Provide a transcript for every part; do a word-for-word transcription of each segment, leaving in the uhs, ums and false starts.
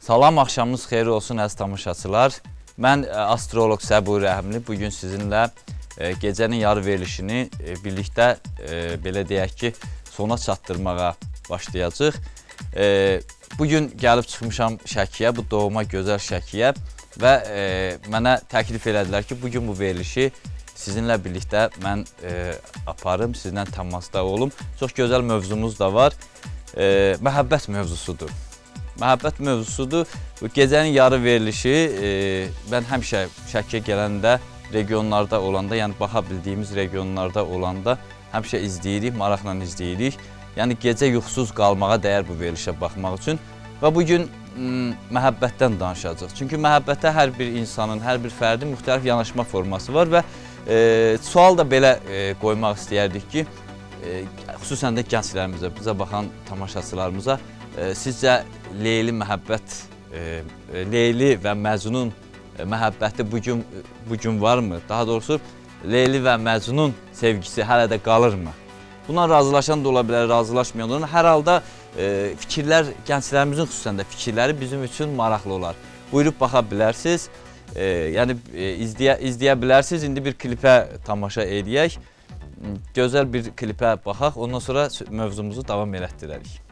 Salam, axşamınız xeyir olsun əziz tamaşaçılar. Mən astroloq Səbuhi Rəhimli. Bugün sizinlə e, gecənin yarı verilişini e, birlikdə e, belə deyək ki, sona çatdırmağa başlayacağıq. E, bugün gəlib çıxmışam Şəkiyə, bu doğuma gözəl Şəkiyə və e, mənə təklif elədilər ki, bugün bu verilişi sizinlə birlikdə mən e, aparım, sizinlə təmasda olum. Çox gözəl mövzumuz da var. E, məhəbbət mövzusudur. Məhəbbət mövzusudur. Bu gecənin yarı verilişi e, mən həmişə Şəkiyə gələndə, regionlarda olanda, yəni baxa bildiyimiz regionlarda olanda həmişə izləyirik, maraqla izləyirik. Yəni gecə yuxusuz qalmağa dəyər bu verilişə baxmaq üçün. Və bugün məhəbbətdən danışacağıq. Çünki məhəbbətə hər bir insanın, hər bir fərdin müxtəlif yanaşma forması var və e, sual da belə e, qoymaq istəyərdik ki, e, xüsusən də gənclərimizə, bizə baxan tamaşaçılarımıza e, sizcə Leyli məhəbbət, e, Leyli və Məcnun e, məhəbbəti bugün, bugün varmı? Daha doğrusu Leyli və Məcnun sevgisi hələ də qalırmı? Buna razılaşan da ola bilər, razılaşmayan da ola bilər. Hər halda e, fikirlər, gənclərimizin xüsusən də fikirləri bizim üçün maraqlı olar. Buyurub baxa bilərsiniz, e, yəni e, izləyə, izləyə bilərsiniz. İndi bir klipə tamaşa edək, gözəl bir klipə baxaq, ondan sonra mövzumuzu davam elətdirərik.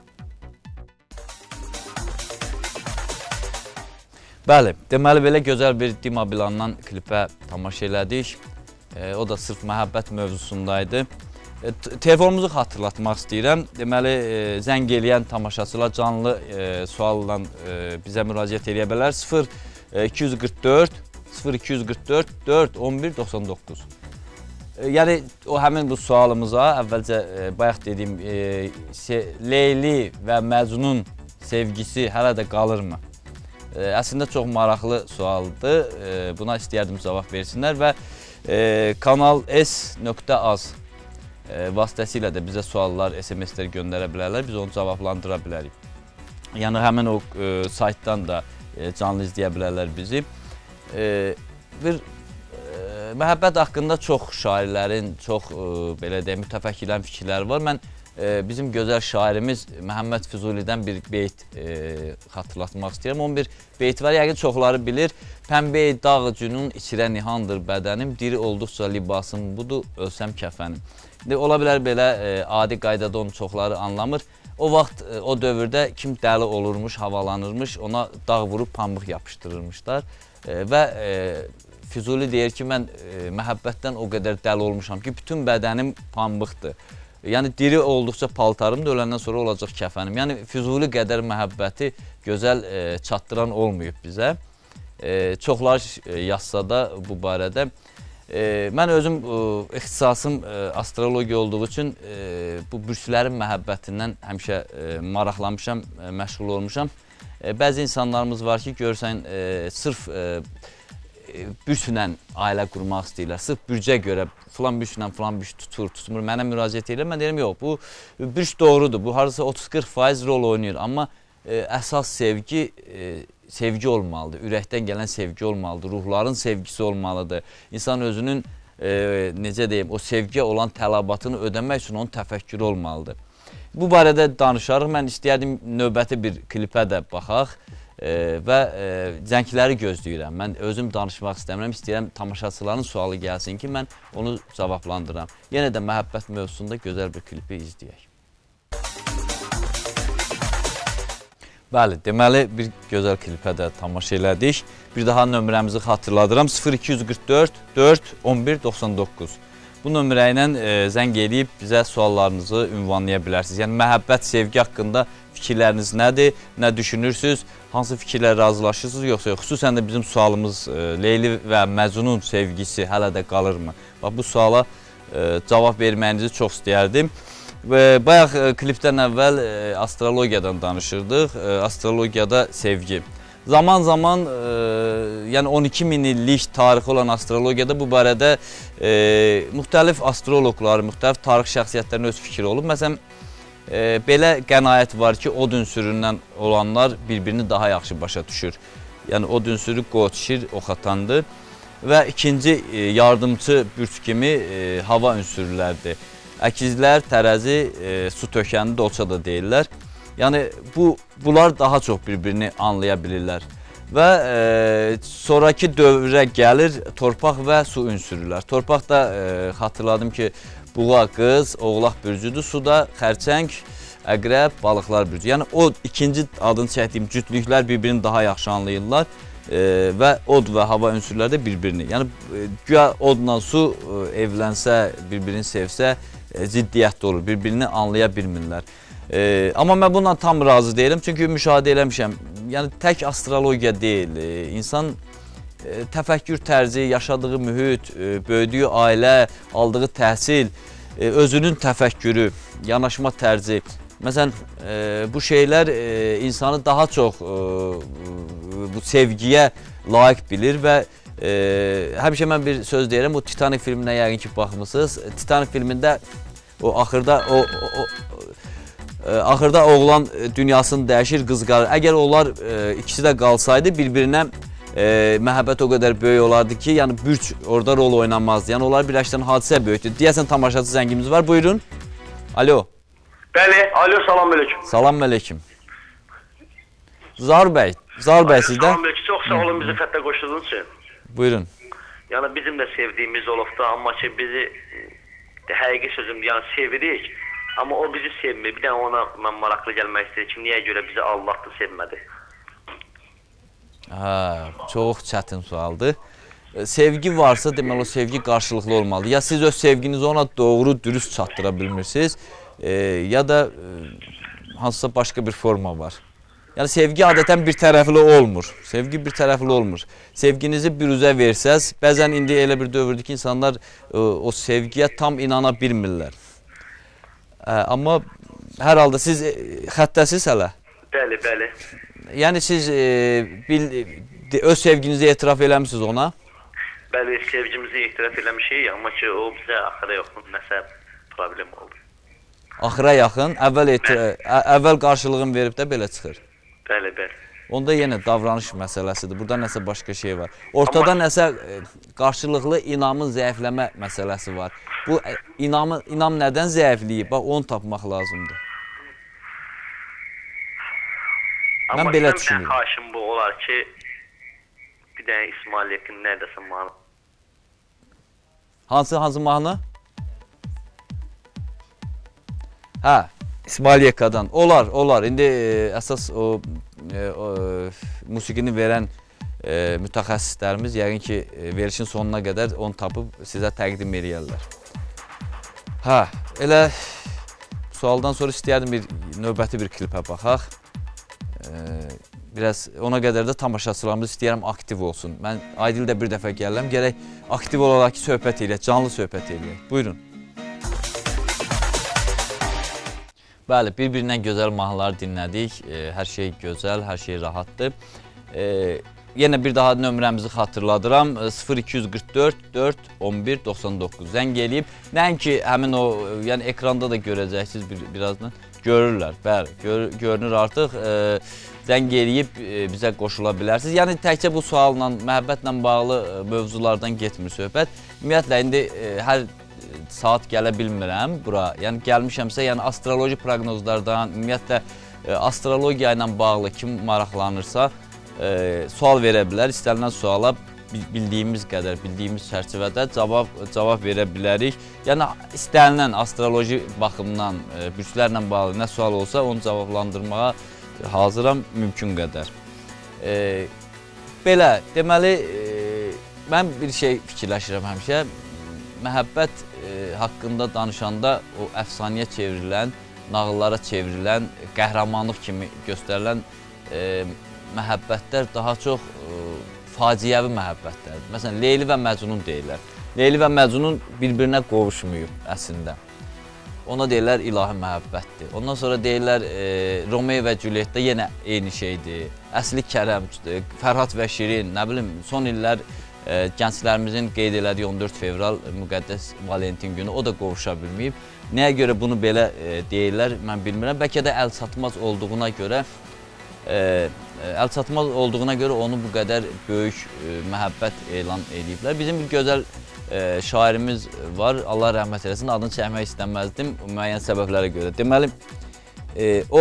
Bəli, deməli belə gözəl bir Dima Bilandan klipə tamaşa elədik. E, o da sırf məhəbbət mövzusundaydı. E, telefonumuzu xatırlatmaq istəyirəm. Deməli, e, zəng eləyən tamaşaçılar canlı e, sualla e, bizə müraciət edə bilər. sıfır iki yüz qırx dörd sıfır iki yüz qırx dörd dörd on bir doxsan doqquz. E, yəni, o həmin bu sualımıza əvvəlcə e, bayaq dediyim e, Leyli və Məcnun sevgisi hələ də qalırmı? E, əslində çox maraqlı sualdır. E, buna istəyərdim cavab versinlər və e, Kanal S nöqtə az E, vasitəsilə də bizə suallar, S M S-lər göndərə bilərlər, biz onu cavablandıra bilərik. Yəni həmin o e, saytdan da e, canlı izləyə bilərlər bizi. E, bir e, məhəbbət haqqında çox şairlərin, çox e, belə deyək, mütəfəkkirlərin fikirləri var. Mən e, bizim gözəl şairimiz Məhəmməd Füzulidən bir beyt e, xatırlatmaq istəyirəm. Onun bir beyti var, yəqin çoxları bilir. Pəmbəyi dağ cünun içirə nihandır bədənim, diri olduqca libasım budur, ölsəm kəfənim. Ola bilər belə e, adi qaydada onu çoxları anlamır. O vaxt, e, o dövrdə kim dəli olurmuş, havalanırmış, ona dağ vurub pambıq yapışdırırmışlar. E, və e, Füzuli deyir ki, mən e, məhəbbətdən o qədər dəli olmuşam ki, bütün bədənim pambıqdır. Yəni, diri olduqca paltarım da öləndən sonra olacaq kəfənim. Yəni, Füzuli qədər məhəbbəti gözəl e, çatdıran olmayıb bizə. E, çoxlar e, yazsa da bu barədə. E, mən özüm e, ixtisasım e, astrologiya olduğu üçün e, bu bürclərin məhəbbətindən həmişə e, maraqlanmışam, e, məşğul olmuşam. E, bəzi insanlarımız var ki, görürsən, e, sırf e, bürclə ailə qurmaq istəyirlər. Sırf bürcə görə filan bürclə filan bürc tutur, tutmur. Mənə müraciət edirlər. Mən deyirəm, yox, bu bürc doğrudur. Bu harasa otuz qırx faiz rol oynayır. Amma e, əsas sevgi e, sevgi olmalıdır, ürəkdən gələn sevgi olmalıdır, ruhların sevgisi olmalıdır. İnsan özünün, e, necə deyim, o sevgiyə olan tələbatını ödəmək üçün onun təfəkkürü olmalıdır. Bu barədə danışarıq, mən istəyərdim növbəti bir klipə də baxaq e, və e, zəngləri gözləyirəm. Mən özüm danışmaq istəmirəm, istəyirəm tamaşaçıların sualı gəlsin ki, mən onu cavablandıram. Yenə də məhəbbət mövzusunda gözəl bir klipi izləyək. Bəli, deməli bir gözəl klipə də tamaşa elədik. Bir daha nömrəmizi xatırladıram. sıfır iki yüz qırx dörd dörd on bir doxsan doqquz. Bu nömrə ilə e, zəng edib bizə suallarınızı ünvanlaya bilərsiniz. Yəni məhəbbət, sevgi haqqında fikirləriniz nədir? Nə düşünürsünüz? Hansı fikirlər razılaşırsınız? Yoxsa yox? Xüsusən də bizim sualımız e, Leyli və Məcnun sevgisi hələ də qalırmı? Bax, bu suala e, cavab verməyinizi çox istəyərdim. Və bayaq e, klipdən əvvəl e, astrologiyadan danışırdıq, e, astrologiyada sevgi. Zaman zaman, e, yəni on iki min illik tarixi olan astrologiyada bu barədə e, müxtəlif astrologlar, müxtəlif tarix şəxsiyyətlərin öz fikri olub. Məsələn, e, belə qənaət var ki, od ünsüründən olanlar bir-birini daha yaxşı başa düşür. Yəni od ünsürü qoç, şir, oxatandır və ikinci e, yardımçı bürc kimi e, hava ünsürlərdir. Əkizlər, tərəzi, e, su tökəni, dolça da deyirlər. Yəni bu bunlar daha çox bir-birini anlaya bilirlər. Və e, sonraki dövrə gəlir torpaq və su ünsürlər. Torpaqda e, xatırladım ki, buğa qız, oğlaq bürcüdür, suda xərçəng, əqrəb, balıqlar bürcü. Yəni o ikinci adını çəkdiyim cütlüklər bir-birini daha yaxşı anlayırlar e, və od və hava ünsürləri də bir-birini. Yəni e, güya odla su e, evlənsə, bir-birini sevsə e, ziddiyyətli olur, bir-birini anlaya bilmirlər. E, amma mən bununla tam razı deyiləm, çünki müşahidə eləmişəm. Yəni tək astrologiya deyil, e, insan e, təfəkkür tərzi, yaşadığı mühit, e, böyüdüyü ailə, aldığı təhsil, e, özünün təfəkkürü, yanaşma tərzi. Məsələn, e, bu şeylər e, insanı daha çox e, bu sevgiyə layiq bilir və e, həmişə mən bir söz deyirəm, o Titanic filminə yəqin ki baxmısınız. Titanic filmində o axırda o, o, o Axırda oğlan dünyasını dəyişir, qız qalır. Əgər onlar e, ikisi də qalsaydı, bir-birinə e, məhəbbət o qədər böyük olardı ki, yəni bürc orada rol oynamazdı. Yəni onlar birləşdirən hadisə böyükdür. Deyəsən tamaşaçı zəngimiz var. Buyurun. Alo. Bəli, alo, salam əleykum. Salam əleykum. Zahir bəy, Zahir bəy sizdən. Salam əleykum. Çox sağ olun bizi xəttə qoşduğunuz üçün. Buyurun. Yəni bizim də sevdiyimiz olubdu, amma ki bizi həqiqi sözüm, yəni sevirik. Amma o bizi sevmir. Bir dənə ona mən maraqlı gəlmək istəyir ki, niyə görə bizi Allah da sevmədi? Hə, çox çətin sualdır. Sevgi varsa, deməli o sevgi qarşılıqlı olmalı. Ya siz öz sevginizi ona doğru, dürüst çatdıra bilmirsiniz, e, ya da e, hansısa başqa bir forma var. Yəni sevgi adətən bir tərəfli olmur. Sevgi bir tərəfli olmur. Sevginizi bir üzə versəz, bəzən indi elə bir dövrdür ki, insanlar e, o sevgiyə tam inana bilmirlər. Amma hər halda siz xəttəsiz hələ? Bəli, bəli. Yəni siz e, bil, öz sevginizi etiraf eləmişsiniz ona? Bəli, sevgimizi etiraf eləmişik, amma ki o bizə axıra yaxın nəsə problem oldu. Axıra yaxın, əvvəl, əvvəl qarşılığını verib də belə çıxır? Bəli, bəli. Onda yenə davranış məsələsidir, burada nəsə başqa şey var. Ortada amma nəsə qarşılıqlı inamın zəifləmə məsələsi var. Bu inamı, inam nədən zəifliyib? Bax, onu tapmaq lazımdır. Mən amma belə düşünürəm. düşünürəm. Amma xaşım bu olar ki, bir dənə İsmail Yekin nərdəsə mahnı. Hansı, hansı mahnı? Hə, İsmail Yekkadan. Olar, olar. İndi e, əsas o, e, o musiqini verən e, mütəxəssislərimiz yəqin ki, e, verişin sonuna qədər onu tapıb sizə təqdim eləyərlər. Hə, elə sualdan sonra istəyərdim bir növbəti bir klipə baxaq. E, biraz ona qədər də tamaşaçılarımız istəyərəm aktiv olsun. Mən Aydildə bir dəfə gəlirəm, gərək aktiv olaraq ki, söhbət eləyək, canlı söhbət eləyək. Buyurun. Bəli, bir-birindən gözəl mahnıları dinlədik. E, hər şey gözəl, hər şey rahatdır. E, yenə bir daha nömrəmizi xatırladıram. sıfır iki yüz qırx dörd dörd on bir doxsan doqquz zəng eləyib. Nəinki həmin o, yəni ekranda da görəcəksiniz bir, birazdan. Görürlər, bəli, gör, görünür artıq. E, zəng eləyib e, bizə qoşula bilərsiniz. Yəni təkcə bu sualla, məhəbbətlə bağlı e, mövzulardan getmir söhbət. Ümumiyyətlə, indi e, hər saat gələ bilmirəm bura. Yəni gəlmişəmsə, yəni astroloji proqnozlardan, ümumiyyətlə e, astrologiya ilə bağlı kim maraqlanırsa e, sual verə bilər. İstənilən suala bildiyimiz qədər, bildiyimiz çərçivədə cavab cavab verə bilərik. Yəni istənilən astroloji baxımdan e, bürclərlə bağlı nə sual olsa onu cavablandırmağa hazıram mümkün qədər. E, belə, deməli e, mən bir şey fikirləşirəm həmişə. Məhəbbət e, haqqında danışanda o əfsanəyə çevrilən, nağıllara çevrilən, qəhrəmanlıq kimi göstərilən e, məhəbbətlər daha çox e, faciəvi məhəbbətlərdir. Məsələn, Leyli və Məcnun deyirlər. Leyli və Məcnun bir-birinə qovuşmayıb əslində. Ona deyirlər ilahi məhəbbətdir. Ondan sonra deyirlər e, Romeo və Julietdə yenə eyni şeydir. Əsli Kərəmdir, Fərhad və Şirin, nə bilim, son illər E, gənclərimizin qeyd elədiyi on dörd fevral müqəddəs Valentin günü, o da qovuşa bilməyib. Nəyə görə bunu belə e, deyirlər, mən bilmirəm. Bəlkə də əl çatmaz olduğuna görə, e, əl çatmaz olduğuna görə onu bu qədər böyük e, məhəbbət elan ediblər. Bizim bir gözəl e, şairimiz var, Allah rəhmət eləsin, adını çəkmək istəməzdim müəyyən səbəblərə görə. Deməli, e, o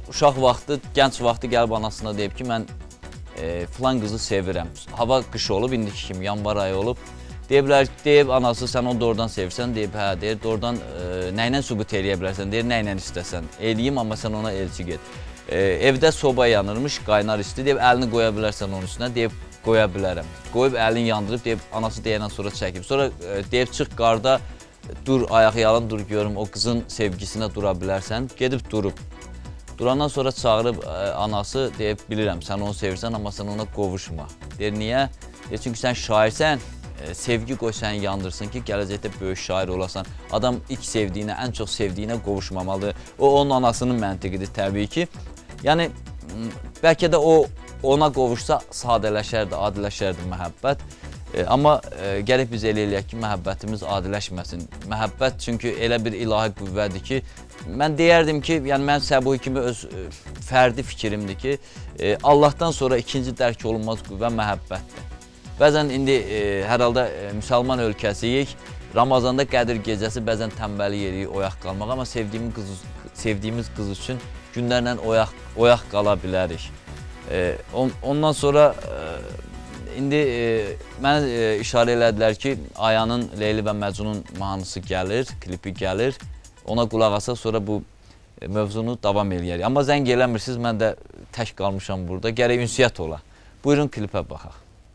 uşaq vaxtı, gənc vaxtı gəlib anasına deyib ki, mən e, filan qızı sevirəm. Hava qış olub, indiki kimi yanvar ayı olub. Deyiblər, deyib anası sən onu doğrudan sevirsən, deyib hə, deyir doğrudan e, nə ilə sübut eləyə bilərsən, deyir nə ilə istəsən. Eləyim, amma sən ona elçi get. E, evdə soba yanırmış, qaynar isti, deyib əlini qoya bilərsən onun üstünə, deyib qoya bilərəm. Qoyub əlini yandırıb, deyib anası deyəndən sonra çəkib. Sonra e, deyib çıx qarda, dur ayaq yalın, dur görüm o qızın sevgisinə dura bilərsən. Gedib durub. Durandan sonra çağırıb e, anası deyib bilirəm sən onu sevirsən, amma sən ona qovuşma. Deyir niyə? Deyir çünki sən şairsən. Sevgi qoy səni yandırsın ki, gələcəkdə böyük şair olasan. Adam ilk sevdiyinə, ən çox sevdiyinə qovuşmamalıdır. O, onun anasının məntiqidir təbii ki. Yəni, bəlkə də o, ona qovuşsa sadələşərdi, adiləşərdi məhəbbət. E, amma e, gəlib biz elə eləyək ki, məhəbbətimiz adiləşməsin. Məhəbbət çünki elə bir ilahi qüvvədir ki, mən deyərdim ki, yəni mən Səbuhi kimi öz e, fərdi fikrimdir ki, e, Allahdan sonra ikinci dərk olunmaz qüvvə məhəbbətdir. Bəzən indi e, hər halda e, müsəlman ölkəsiyik, Ramazanda Qədir gecəsi bəzən tənbəli yerik, oyaq qalmaq, amma sevdiyimiz qız, sevdiyimiz qız üçün günlərlə oyaq, oyaq qala bilərik. E, on, ondan sonra e, indi e, mənə e, işarə elədilər ki, Ayanın Leyli və Məcnun mahnısı gəlir, klipi gəlir. Ona qulaq asaq, sonra bu e, mövzunu davam eləyərik. Amma zəng eləmirsiniz, mən də tək qalmışam burada, gərək ünsiyyət ola. Buyurun klipə baxaq.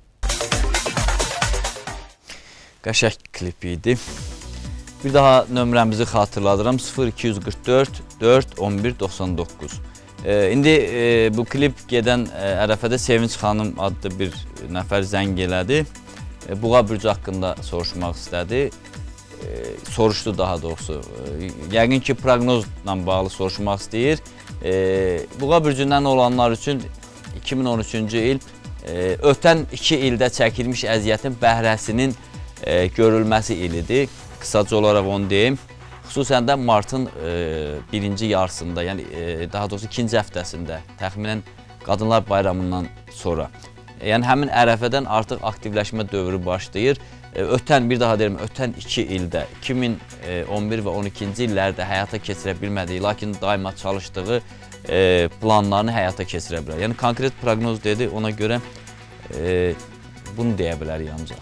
Qəşəng klip idi. Bir daha nömrəmizi xatırladıram, sıfır iki yüz qırx dörd dörd on bir doxsan doqquz. E, indi e, bu klip gedən e, ərəfədə Sevinç xanım adlı bir nəfər zəng elədi. E, Buğa bürcü haqqında soruşmaq istədi. E, soruşdu daha doğrusu. E, yəqin ki, proqnozla bağlı soruşmaq istəyir. E, Buğa bürcündən olanlar üçün iki min on üçüncü il e, ötən iki ildə çəkilmiş əziyyətin bəhrəsinin E, görülməsi ilidir. Qısaca olaraq onu deyim. Xüsusən də martın e, birinci yarısında, yəni e, daha doğrusu ikinci həftəsində, təxminən Qadınlar Bayramından sonra. E, yəni həmin ərəfədən artıq aktivləşmə dövrü başlayır. E, ötən, bir daha deyirəm, ötən iki ildə, iki min on bir və on ikinci illərdə həyata keçirə bilmədiyi, lakin daima çalışdığı e, planlarını həyata keçirə bilər. Yəni konkret proqnoz dedi, ona görə e, bunu deyə bilərik ancaq.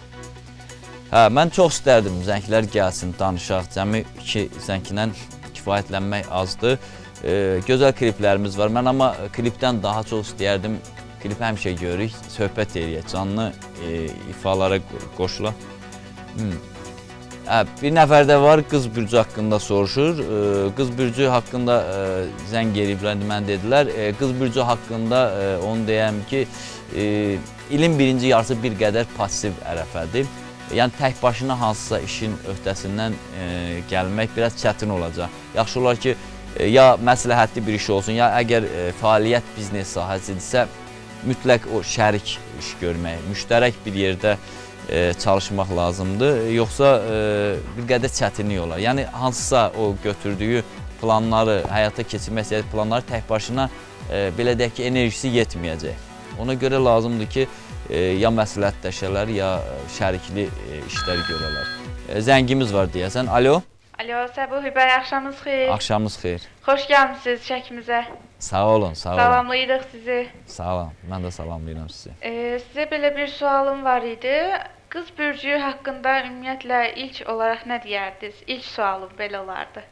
Hə, mən çox istərdim zənglər gəlsin, danışaq. Cəmi iki zənglə kifayətlənmək azdır. E, gözəl kliplərimiz var. Mən amma klipdən daha çox istəyərdim. Klipi həmişə görürük, söhbət eləyək, canlı e, ifalara qoşulaq. Hmm. Hə, bir nəfər də var, Qız bürcü haqqında soruşur. E, Qız bürcü haqqında e, zəng eləyiblər, mən dedilər. E, Qız bürcü haqqında e, onu deyəm ki, e, ilin birinci yarısı bir qədər pasiv ərəfədir. Yəni tək başına hansısa işin öhdəsindən e, gəlmək biraz çətin olacaq. Yaxşı olar ki, e, ya məsləhətli bir iş olsun, ya əgər e, fəaliyyət biznes sahəsidirsə, mütləq o şərik iş görmək, müştərək bir yerdə e, çalışmaq lazımdır. Yoxsa e, bir qədər çətinlik olar. Yəni hansısa o götürdüyü planları, həyata keçirmək istədiyi planları tək başına e, belə deyək ki, enerjisi yetməyəcək. Ona görə lazımdır ki, E, ya məsləhətləşələr, ya şərikli e, işlər görələr. E, zəngimiz var deyəsən. Alo. Alo, Səbuhi bəy, axşamınız xeyir. Axşamınız xeyir. Xoş gəlmisiniz çəkimizə. Sağ olun, sağ olun. Salamlayırıq sizi. Sağ olun, mən də salamlayıram sizi. E, sizə belə bir sualım var idi. Qız bürcü haqqında ümumiyyətlə ilk olaraq nə deyərdiniz? İlk sualım belə olardı.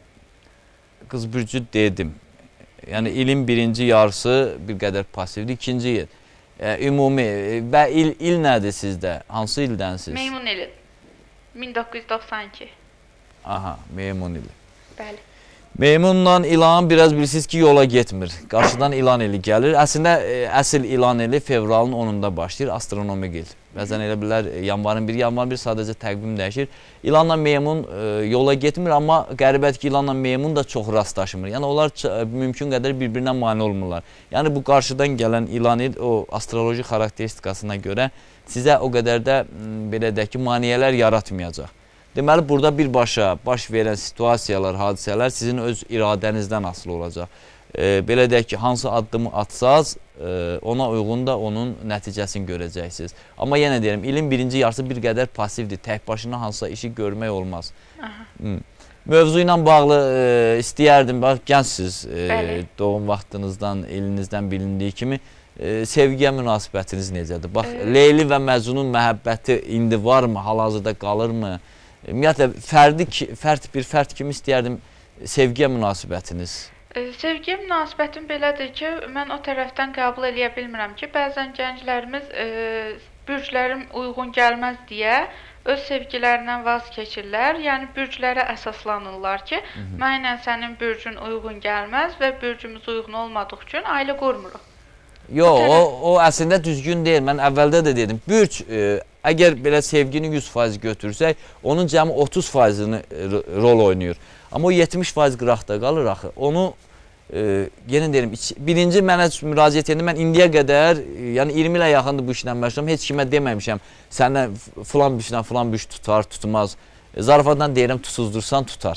Qız bürcü dedim. Yəni ilin birinci yarısı bir qədər pasivdir, ikinci il. E, ümumi və il, il nədir sizdə? Hansı ildənsiz? Meymun ili. min doqquz yüz doxsan iki. Aha, Meymun ili. Bəli. Meymunla ilan biraz bilirsiniz ki, yola getmir. Qarşıdan ilan ili gəlir. Əslində e, əsl ilan ili fevralın onunda başlayır, astronomik il. Bəzən elə bilər yanvarın bir, yanvarın bir sadəcə təqvim dəyişir. İlanla meymun e, yola getmir, amma qəribədir ki, ilanla meymun da çox rastlaşmır. Yəni onlar mümkün qədər bir-birinə mane olmurlar. Yəni bu qarşıdan gələn ilan il o astroloji xarakteristikasına görə sizə o qədər də belə deyək ki, maniyələr yaratmayacaq. Deməli, burada birbaşa baş verən situasiyalar, hadisələr sizin öz iradənizdən asılı olacaq. e, belə deyək ki, hansı addımı atsaz, e, ona uyğun da onun nəticəsini görəcəksiniz. Amma yenə deyirəm, ilin birinci yarısı bir qədər passivdir. Tək başına hansısa işi görmək olmaz. Aha. Mövzu ilə bağlı e, istəyərdim, bax, gəncsiniz, e, doğum vaxtınızdan, elinizdən bilindiyi kimi, e, sevgiyə münasibətiniz necədir? Bax, evet. Leyli və Məcnunun məhəbbəti indi varmı, hal-hazırda qalırmı? Ümumiyyətlə, fərdi, fərd, bir fərd kimi istəyərdim sevgiyə münasibətiniz. E, sevgiyə münasibətim belədir ki, mən o tərəfdən qəbul eləyə bilmirəm ki, bəzən gənclərimiz e, bürclərim uyğun gəlməz deyə öz sevgilərindən vaz keçirlər. Yəni, bürclərə əsaslanırlar ki, Hı -hı. mənlə sənin bürcün uyğun gəlməz və bürcümüz uyğun olmadığı üçün ailə qurmuruq. Yox, o, o əslində düzgün deyil. Mən əvvəldə də dedim, bürc, e, əgər belə sevgini yüz faiz götürsək, onun cəmi otuz faizini rol oynayır. Amma o yetmiş faiz qıraqda qalır axı. Onu, e, yenə deyirəm, birinci mənə müraciət edim, mən indiyə qədər, e, yəni iyirmi ilə yaxındır bu işlə məşğulam, heç kimə deməmişəm, səndən filan büşlə filan büş tutar, tutmaz. E, zarafatdan deyirəm, tutuzdursan, tutar.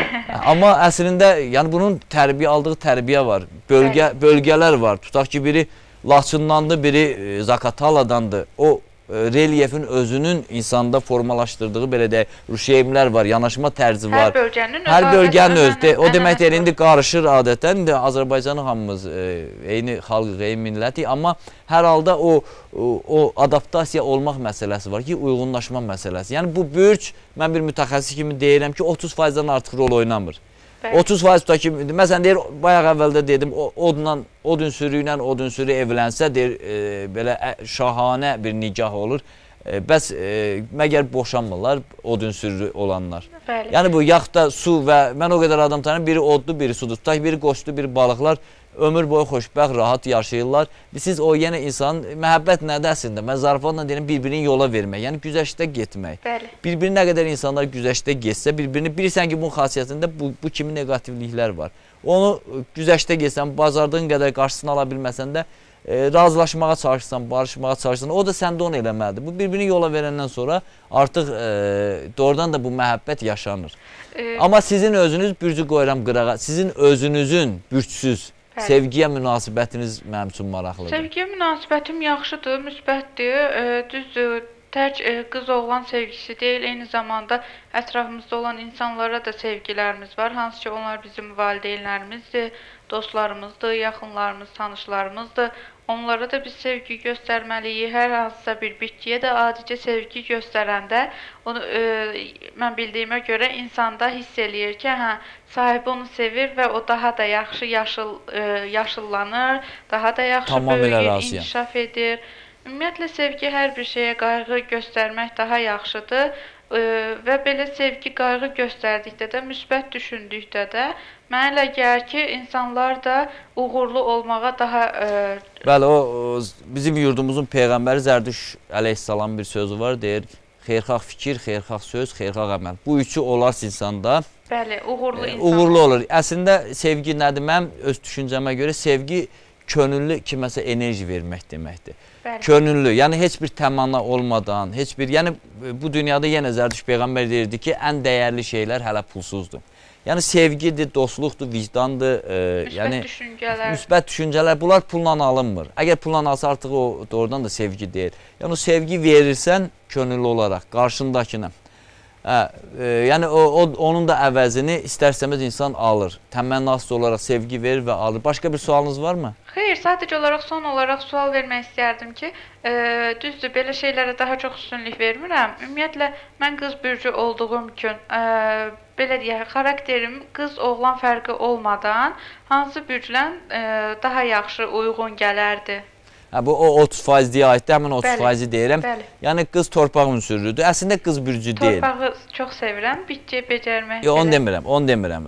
Amma əslində, yəni bunun tərbiyə, aldığı tərbiyə var, bölgə, bölgələr var. Tutaq ki, biri Laçındandır, biri e, Zakataladandır. O, relyefin özünün insanda formalaşdırdığı belə deyək, rüşeymlər var, yanaşma tərzi var. Hər bölgənin, Hər bölgənin özü. O deməkdir, indi qarışır adətən. İndi Azərbaycanı hamımız e, eyni xalq, eyni millətik. Amma hər halda o, o, o adaptasiya olmaq məsələsi var ki, uyğunlaşma məsələsi. Yəni bu bürc, mən bir mütəxəssis kimi deyirəm ki, otuz faizdən artıq rol oynamır. Bəli. otuz faiz tutaq ki, məsələn deyir, bayaq əvvəldə dedim, odla, od ünsürü ilə od ünsürü evlənsə, deyir, e, belə ə, şahanə bir nikah olur. E, bəs e, məgər boşanmırlar od ünsürü olanlar. Bəli. Yəni bu yaxud da su və mən o qədər adam tanıyım, biri odlu, biri sudur. Tutaq ki, biri qoçlu, biri balıqlar. Ömür boyu xoşbəxt, rahat yaşayırlar. Siz o yenə insan, məhəbbət nədir əslində? Mən zarafatla deyirəm, bir-birini yola vermək, yəni güzəştə getmək. Bir-biri nə qədər insanlar güzəştə getsə, bir-birini bilirsən ki, bunun xasiyyətində bu, bu kimi negativliklər var. Onu güzəştə getsən, bazardığın qədər qarşısını ala bilməsən də, e, razılaşmağa çalışsan, barışmağa çalışsan, o da səndə onu eləməlidir. Bu bir-birini yola verəndən sonra artıq e, doğrudan da bu məhəbbət yaşanır. E Amma sizin özünüz, bürcü qoyuram qırağa, sizin özünüzün bürcsüz, Bəli. Sevgiyə münasibətiniz mənim üçün maraqlıdır. Sevgiyə münasibətim yaxşıdır, müsbətdir, e, düzdür. Tək e, qız-oğlan sevgisi deyil, eyni zamanda ətrafımızda olan insanlara da sevgilərimiz var. Hansı ki, onlar bizim valideynlərimizdir, dostlarımızdır, yaxınlarımız, tanışlarımızdır. Onlara da biz sevgi göstərməliyik. Hər hansısa bir bitkiyə də adicə sevgi göstərəndə, onu, e, mən bildiyimə görə insanda hiss eləyir ki, hə, sahibi onu sevir və o daha da yaxşı yaşıl, e, yaşıllanır, daha da yaxşı Tamamilə böyüyür, razıyam. inkişaf edir. Ümumiyyətlə, sevgi hər bir şeyə qayğı göstərmək daha yaxşıdır e, və belə sevgi, qayğı göstərdikdə də, müsbət düşündükdə də mənə elə gəlir ki, insanlar da uğurlu olmağa daha... E, Bəli, o, o bizim yurdumuzun Peyğəmbəri Zərdüş əleyhissalam bir sözü var, deyir, xeyirxah fikir, xeyirxah söz, xeyirxah əməl. Bu üçü olarsa insanda Bəli, uğurlu e, insan. Uğurlu olur. Əslində, sevgi nədir? Mən öz düşüncəmə görə sevgi könüllü kiməsə enerji vermək deməkdir. Bəli. Könüllü, yəni heç bir təmanna olmadan, heç bir, yəni bu dünyada yenə Zərdüş Peyğəmbər deyirdi ki, ən dəyərli şeylər hələ pulsuzdur. Yəni sevgidir, dostluqdur, vicdandır, e, müsbət yəni düşüncələr. müsbət düşüncələr, bunlar pulla alınmır. Əgər pulla alsa artıq o doğrudan da sevgi deyil. Yəni o sevgi verirsən könüllü olaraq qarşındakına. Hə, e, yəni o, o onun da əvəzini istər-istəməz insan alır. Təmənnasız olaraq sevgi verir və alır. Başqa bir sualınız varmı? Xeyr, sadəcə olaraq son olaraq sual vermək istərdim ki, e, düzdür, belə şeylərə daha çox üstünlük vermirəm. Ümumiyyətlə, mən qız bürcü olduğum üçün, e, belə deyək, xarakterim qız-oğlan fərqi olmadan hansı bürclə e, daha yaxşı uyğun gələrdi? Hə, bu o otuz faiz deyə aiddir, həmin otuz faizi deyirəm. Bəli. Yəni qız torpaq ünsürlüdür. Əslində qız bürcü deyil. Torpağı çox sevirəm, bitki becərmək. Yox, onu demirəm, onu demirəm.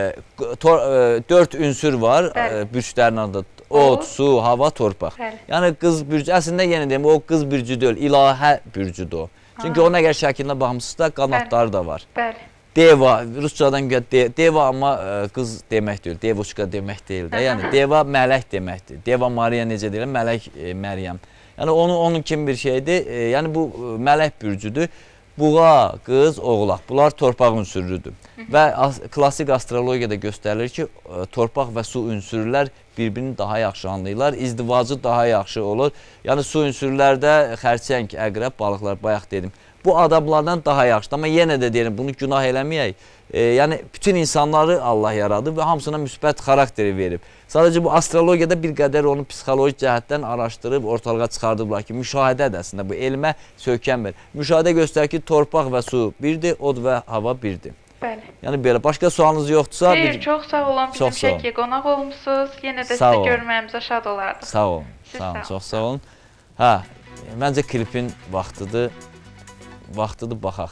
E, tor, e, dörd ünsür var e, bürclərin adı. Od, su, hava, torpaq. Bəli. Yəni qız bürcü, əslində yenə deyim, o qız bürcü deyil, ilahə bürcüdür o. Çünki onun əgər şəklinə baxmışsınızda qanadları da var. Bəli. Deva, Rusçadan de, deva amma ə, qız demək deyil, devoçka demək deyil də. Yəni deva mələk deməkdir. Deva Mariya necə deyirəm, mələk e, Məryəm. Yəni onu onun kimi bir şeydir. E, yəni bu e, mələk bürcüdür. buğa, qız, oğlaq. Bunlar torpaq ünsürlüdür. Və klassik astrologiyada göstərilir ki, torpaq və su ünsürlər bir-birini daha yaxşı anlayırlar, izdivacı daha yaxşı olur. Yəni su ünsürlərdə xərçəng, əqrəb, balıqlar bayaq dedim. Bu adamlardan daha yaxşıdır. Amma yenə də deyirəm, bunu günah eləməyək. E, yəni bütün insanları Allah yaradı və hamısına müsbət xarakteri verib. Sadəcə bu astrologiyada bir qədər onu psixoloji cəhətdən araşdırıb ortalığa çıxardıblar ki, müşahidə əslində bu elmə söykənmir. Müşahidə göstərir ki, torpaq və su birdir, od və hava birdir. Bəli. Yəni belə başqa sualınız yoxdursa, Xeyr, bir... çox sağ olun. Bizim şəkil qonaq olmusunuz. Yenə də sağ sizi olun. görməyimizə şad olardıq. Sağ olun. Siz Sağ olun. sağ olun. Çox sağ olun. Hə, məncə klipin vaxtıdır. Vaxtıdır baxaq.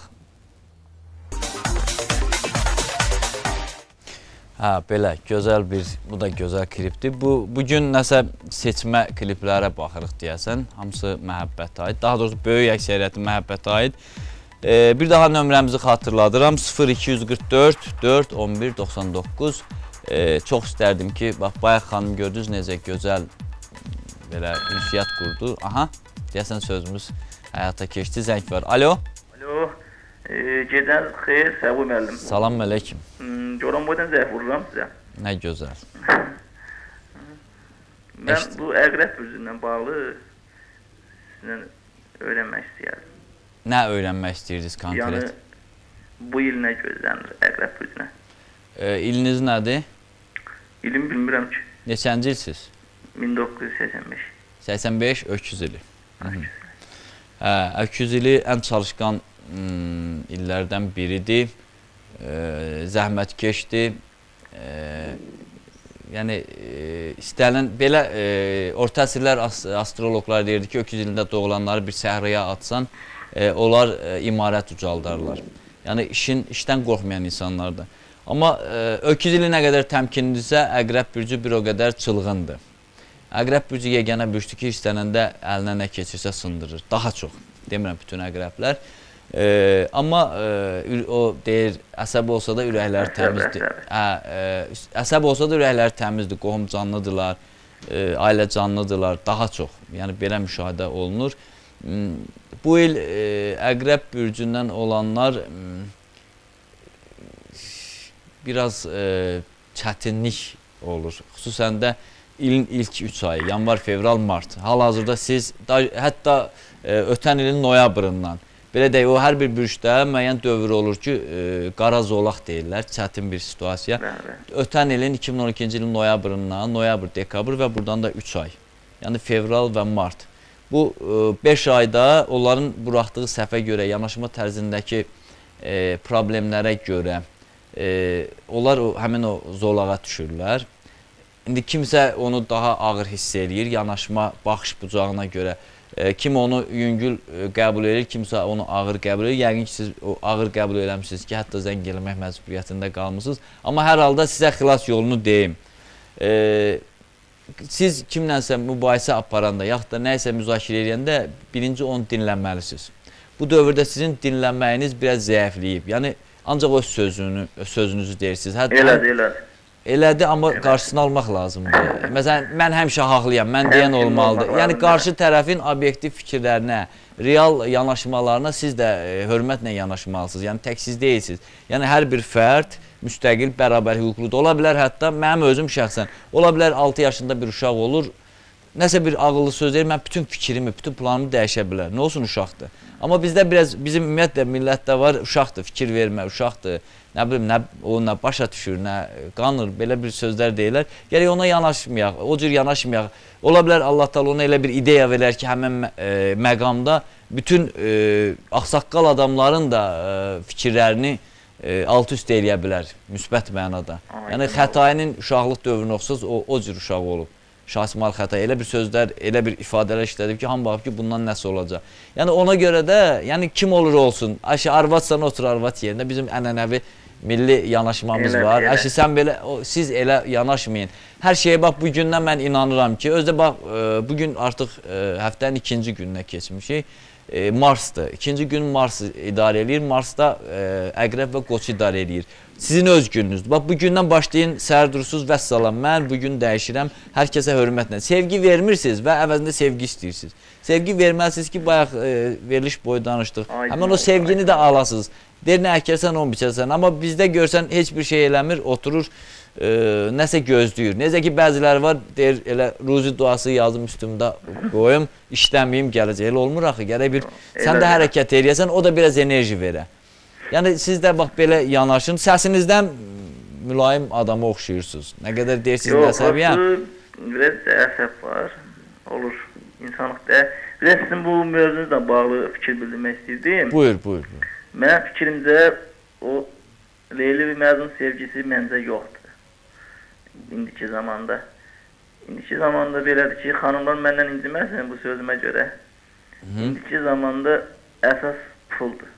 Hə, belə gözəl bir, bu da gözəl klipdir. Bu bugün nəsə seçmə kliplərə baxırıq deyəsən. Hamısı məhəbbətə aid. Daha doğrusu böyük əksəriyyəti məhəbbətə aid. Ee, bir daha nömrəmizi xatırladıram. sıfır iki yüz qırx dörd dörd on bir doxsan doqquz. Ee, çox istərdim ki, bax bayaq xanım gördünüz necə gözəl belə ünsiyyət qurdu. Aha, deyəsən sözümüz həyata keçdi. Zəng var. Alo. Alo. E, gecəniz xeyir, Səbu müəllim. Salam əleykum. Hmm, Görən boydan zəng vururam sizə. Nə gözəl. Mən Eşit. bu əqrəb bürcündən bağlı sizdən öyrənmək istəyərdim. Nə öyrənmək istəyirsiniz konkret? Yəni bu il nə gözlənir əqrəb bürcünə? Ee, iliniz nədir? İlim bilmirəm ki. Neçənci ilsiz? min doqquz yüz səksən beş. səksən beş öküz ili. Hə, öküz ili ən çalışqan hmm, illərdən biridir. Ee, zəhmətkeşdir. Ee, yəni e, istənilən belə e, orta əsrlər ast astrologlar deyirdi ki, öküz ilində doğulanları bir səhraya atsan, e, onlar e, imarət ucaldarlar. Yəni işin işdən qorxmayan insanlardır. Amma e, öküz ili nə qədər təmkinlidirsə, əqrəb bürcü bir o qədər çılğındır. Əqrəb bürcü yeganə bürcdür ki, istənəndə əlinə nə keçirsə sındırır. Daha çox, demirəm bütün əqrəblər. Ee, amma e, o deyir, əsəb olsa da ürəkləri təmizdir. Hə, e, əsəb olsa da ürəkləri təmizdir, qohum canlıdırlar, e, ailə canlıdırlar, daha çox. Yəni belə müşahidə olunur. Bu il e, əqrəb bürcündən olanlar biraz e, çətinlik olur. Xüsusən də ilin ilk üç ayı, yanvar, fevral, mart. Hal-hazırda siz da, hətta e, ötən ilin noyabrından belə deyək, o hər bir bürcdə müəyyən dövr olur ki, e, qara zolaq deyirlər, çətin bir situasiya. Ötən ilin iki min on ikinci ilin noyabrından, noyabr, dekabr və buradan da üç ay. Yəni fevral və mart. Bu beş ayda onların buraxdığı səhvə görə, yanaşma tərzindəki e, problemlərə görə e, onlar o, həmin o zolağa düşürlər. İndi kimsə onu daha ağır hiss eləyir, yanaşma, baxış bucağına görə. Kim onu yüngül qəbul edir, kimsə onu ağır qəbul edir. Yəqin ki, siz o ağır qəbul eləmişsiniz ki, hətta zəng eləmək məcburiyyətində qalmışsınız. Amma hər halda sizə xilas yolunu deyim. E, siz kimlənsə mübahisə aparanda, yaxud da nəysə müzakirə edəndə birinci onu dinləməlisiniz. Bu dövrdə sizin dinlənməyiniz biraz zəifləyib. Yəni, ancaq o sözünü, sözünüzü deyirsiniz. Hətta, elədir, elədir. Elədir, amma elədir. Qarşısını almaq lazımdır. Məsələn, mən həmişə haqlıyam, mən deyən olmalıdır. Yəni, qarşı tərəfin obyektiv fikirlərinə, real yanaşmalarına siz də e, hörmətlə yanaşmalısınız. Yəni, tək siz deyilsiniz. Yəni, hər bir fərd müstəqil, bərabər hüquqludur. Ola bilər, hətta mənim özüm şəxsən, ola bilər altı yaşında bir uşaq olur, nəsə bir ağıllı söz deyir, mən bütün fikrimi, bütün planımı dəyişə bilər. Nə olsun uşaqdır. Amma bizdə biraz, bizim ümumiyyətlə millətdə var, uşaqdır, fikir vermə, uşaqdır. Nə bilim, nə, o nə başa düşür, nə qanır, belə bir sözlər deyirlər. Gərək ona yanaşmayaq, o cür yanaşmayaq. Ola bilər Allah Taala ona elə bir ideya verər ki, həmin e, məqamda bütün e, ağsaqqal adamların da e, fikirlərini e, alt üst eləyə bilər, müsbət mənada. Yəni Xətainin uşaqlıq dövrünə oxsuz o, o cür uşaq olub. Şah İsmail Xətai elə bir sözlər, elə bir ifadələr işlədib ki, hamı baxıb ki, bundan nəsə olacaq. Yəni ona görə də, yəni kim olur olsun, Ayşə arvatsan otur arvat yerində, bizim ənənəvi milli yanaşmamız elə, var. Elə. Ayşə sən belə, o, siz elə yanaşmayın. Hər şeyə bax, bugündən mən inanıram ki, özdə bax, e, bugün artıq e, həftənin ikinci gününə keçmişik. e, Marsdır. İkinci gün Mars idarə edir. Marsda e, Əqrəb və Qoç idarə edir. Sizin öz gününüzdür. Bax, bu gündən başlayın, səhər durursuz, vəssalam, mən bugün dəyişirəm, hər kəsə hörmətlə. Sevgi vermirsiniz və əvəzində sevgi istəyirsiniz. Sevgi verməlisiniz ki, bayaq e, veriliş boyu danışdıq. Həmən o sevgini də alasınız. Deyir, nə əkərsən, onu biçərsən. Amma bizdə görsən, heç bir şey eləmir, oturur, e, nəsə gözləyir. Necə ki, bəziləri var, deyir, elə ruzi duası yazım üstümdə qoyum, işləməyim, gələcək. Elə olmur axı, gərək bir, sən də hərəkət eləyəsən, o da biraz enerji verə. Yəni, siz də bax, belə yanaşın. Səsinizdən mülayim adama oxşayırsınız. Nə qədər deyirsiniz, nəsəbiyəm? Yox, biraz da əsəb var. Olur, insanlıqda. Biraz sizin bu mövzunuzla bağlı fikir bildirmək istəyirdim. Buyur, buyur. buyur. Mənim fikrimcə, o Leyli və Məcnun sevgisi məncə yoxdur. İndiki zamanda. İndiki zamanda belədir ki, xanımlar məndən inciməsin bu sözümə görə. Hı. İndiki zamanda əsas puldur.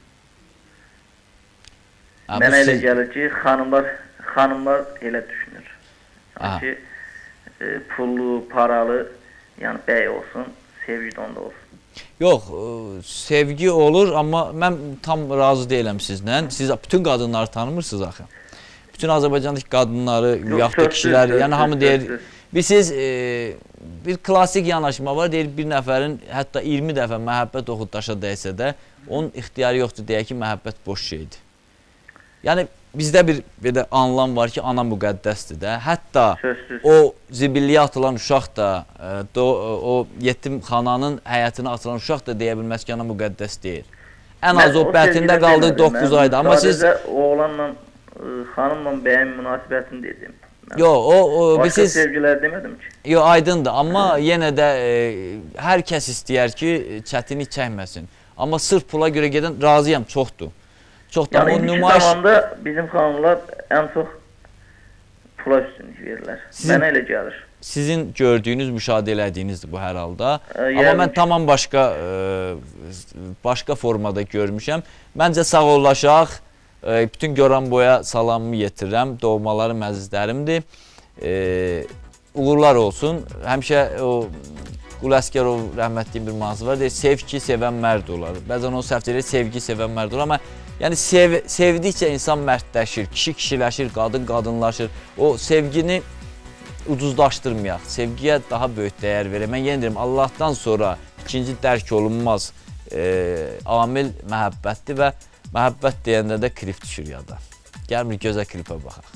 Ha, Mənə elə siz... gəlir ki, xanımlar, xanımlar elə düşünür. Yəni ki, e, pullu, paralı, yəni bəy olsun, sevgi də onda olsun. Yox, sevgi olur, amma mən tam razı deyiləm sizlə. Siz bütün qadınları tanımırsınız axı. Bütün Azərbaycandakı qadınları, yaxud da kişiləri, yəni hamı deyir. Bir siz, e, bir klasik yanaşma var, deyir bir nəfərin hətta iyirmi dəfə məhəbbət oxud daşa dəysə də, onun ixtiyarı yoxdur deyək ki, məhəbbət boş şeydir. Yəni, bizdə bir belə anlam var ki, ana müqəddəsdir də. Hətta Sözsüz. o zibilliyə atılan uşaq da, e, o yetim xananın həyatına atılan uşaq da deyə bilməz ki, ana müqəddəs deyil. Ən az o bətində qaldı doqquz ayda. Amma siz... Sadəcə oğlanla, xanımla bəyin münasibətini dedim. Yox, o... o başqa siz... sevgilər demədim ki. Yox, aydındır. Amma yenə də e, hər kəs istəyər ki, çətinlik çəkməsin. Amma sırf pula görə gedən razıyam, çoxdur. Çoxdan Yəni, o indiki nümayiş... zamanda bizim xanımlar ən çox pula üstünlük verirlər. Sizin, Mənə elə gəlir. Sizin gördüyünüz, müşahidə elədiyinizdir bu hər halda. E, Amma yəni... mən tamam başqa e, başqa formada görmüşəm. Məncə sağollaşaq, e, bütün görən boya salamımı yetirirəm, doğmalarım, əzizlərimdir. E, uğurlar olsun. Həmişə o... Qul Əsgərov rəhmətli bir manası var, deyir, sev ki, sevən mərd olar. Bəzən onu səhv deyir, sevgi sevən mərd olar. Amma yəni sev, sevdikcə insan mərdləşir, kişi kişiləşir, qadın qadınlaşır. O sevgini ucuzlaşdırmayaq, sevgiyə daha böyük dəyər verək. Mən yenə deyirəm, Allahdan sonra ikinci dərk olunmaz e, amil məhəbbətdir və məhəbbət deyəndə də klip düşür yada. Gəlmir, gözə klipə baxaq.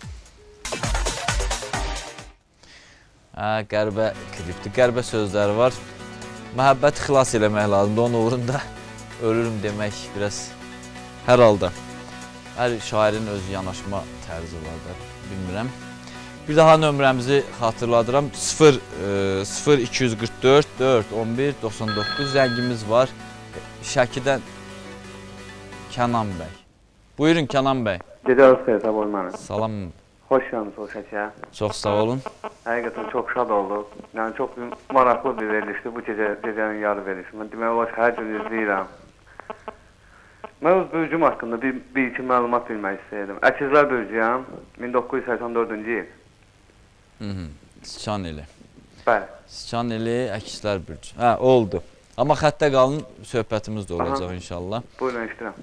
Hə, qəribə klipdir, qəribə sözləri var. Məhəbbəti xilas eləmək lazımdır, onun uğrunda ölürüm demək biraz hər halda. Hər şairin öz yanaşma tərzi var da, bilmirəm. Bir daha nömrəmizi xatırladıram. sıfır iki yüz qırx dörd dörd on bir doxsan doqquz zəngimiz var. Şəkidən Kənan bəy. Buyurun Kənan bəy. Gecəniz xeyir, sabah mənim. Salam. Xoş gəldiniz o şəkiyə. Çox sağ olun. Həqiqətən çox şad oldum. Yəni çox maraqlı bir verilişdir bu gecə, gecənin yarı verilişi. Mən demək olar ki, hər gün izləyirəm. Mən öz bölgüm haqqında bir, bir iki məlumat bilmək istəyirdim. Əkizlər bölgüyəm, min doqquz yüz səksən dördüncü il. Hı -hı. Siçan eli. Bəli. Siçan eli, Əkizlər bölgü. Hə, oldu. Amma xəttə qalın, söhbətimiz də olacaq Aha. inşallah. Buyurun, iştirəm.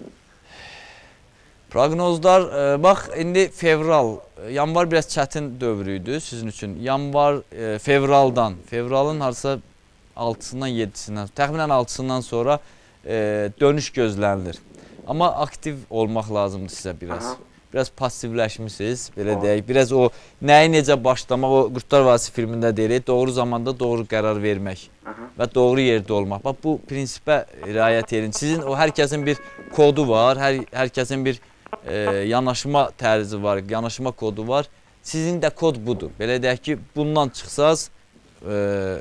Proqnozlar, e, bax, indi fevral, yanvar biraz çətin dövrüydü sizin üçün. Yanvar, e, fevraldan, fevralın harasa altısından yedisindən, təxminən altısından sonra e, dönüş gözlənilir. Amma aktiv olmaq lazımdır sizə biraz. Aha. Biraz passivləşmişsiniz, belə o. deyək. Biraz o nəyi necə başlamaq, o Qurtlar Vadisi filmində deyirik, doğru zamanda doğru qərar vermək Aha. və doğru yerdə olmaq. Bax, bu prinsipə riayət edin. Sizin o hər kəsin bir kodu var, hər, hər kəsin bir e, yanaşma tərzi var, yanaşma kodu var. Sizin də kod budur. Belə deyək ki, bundan çıxsaz e,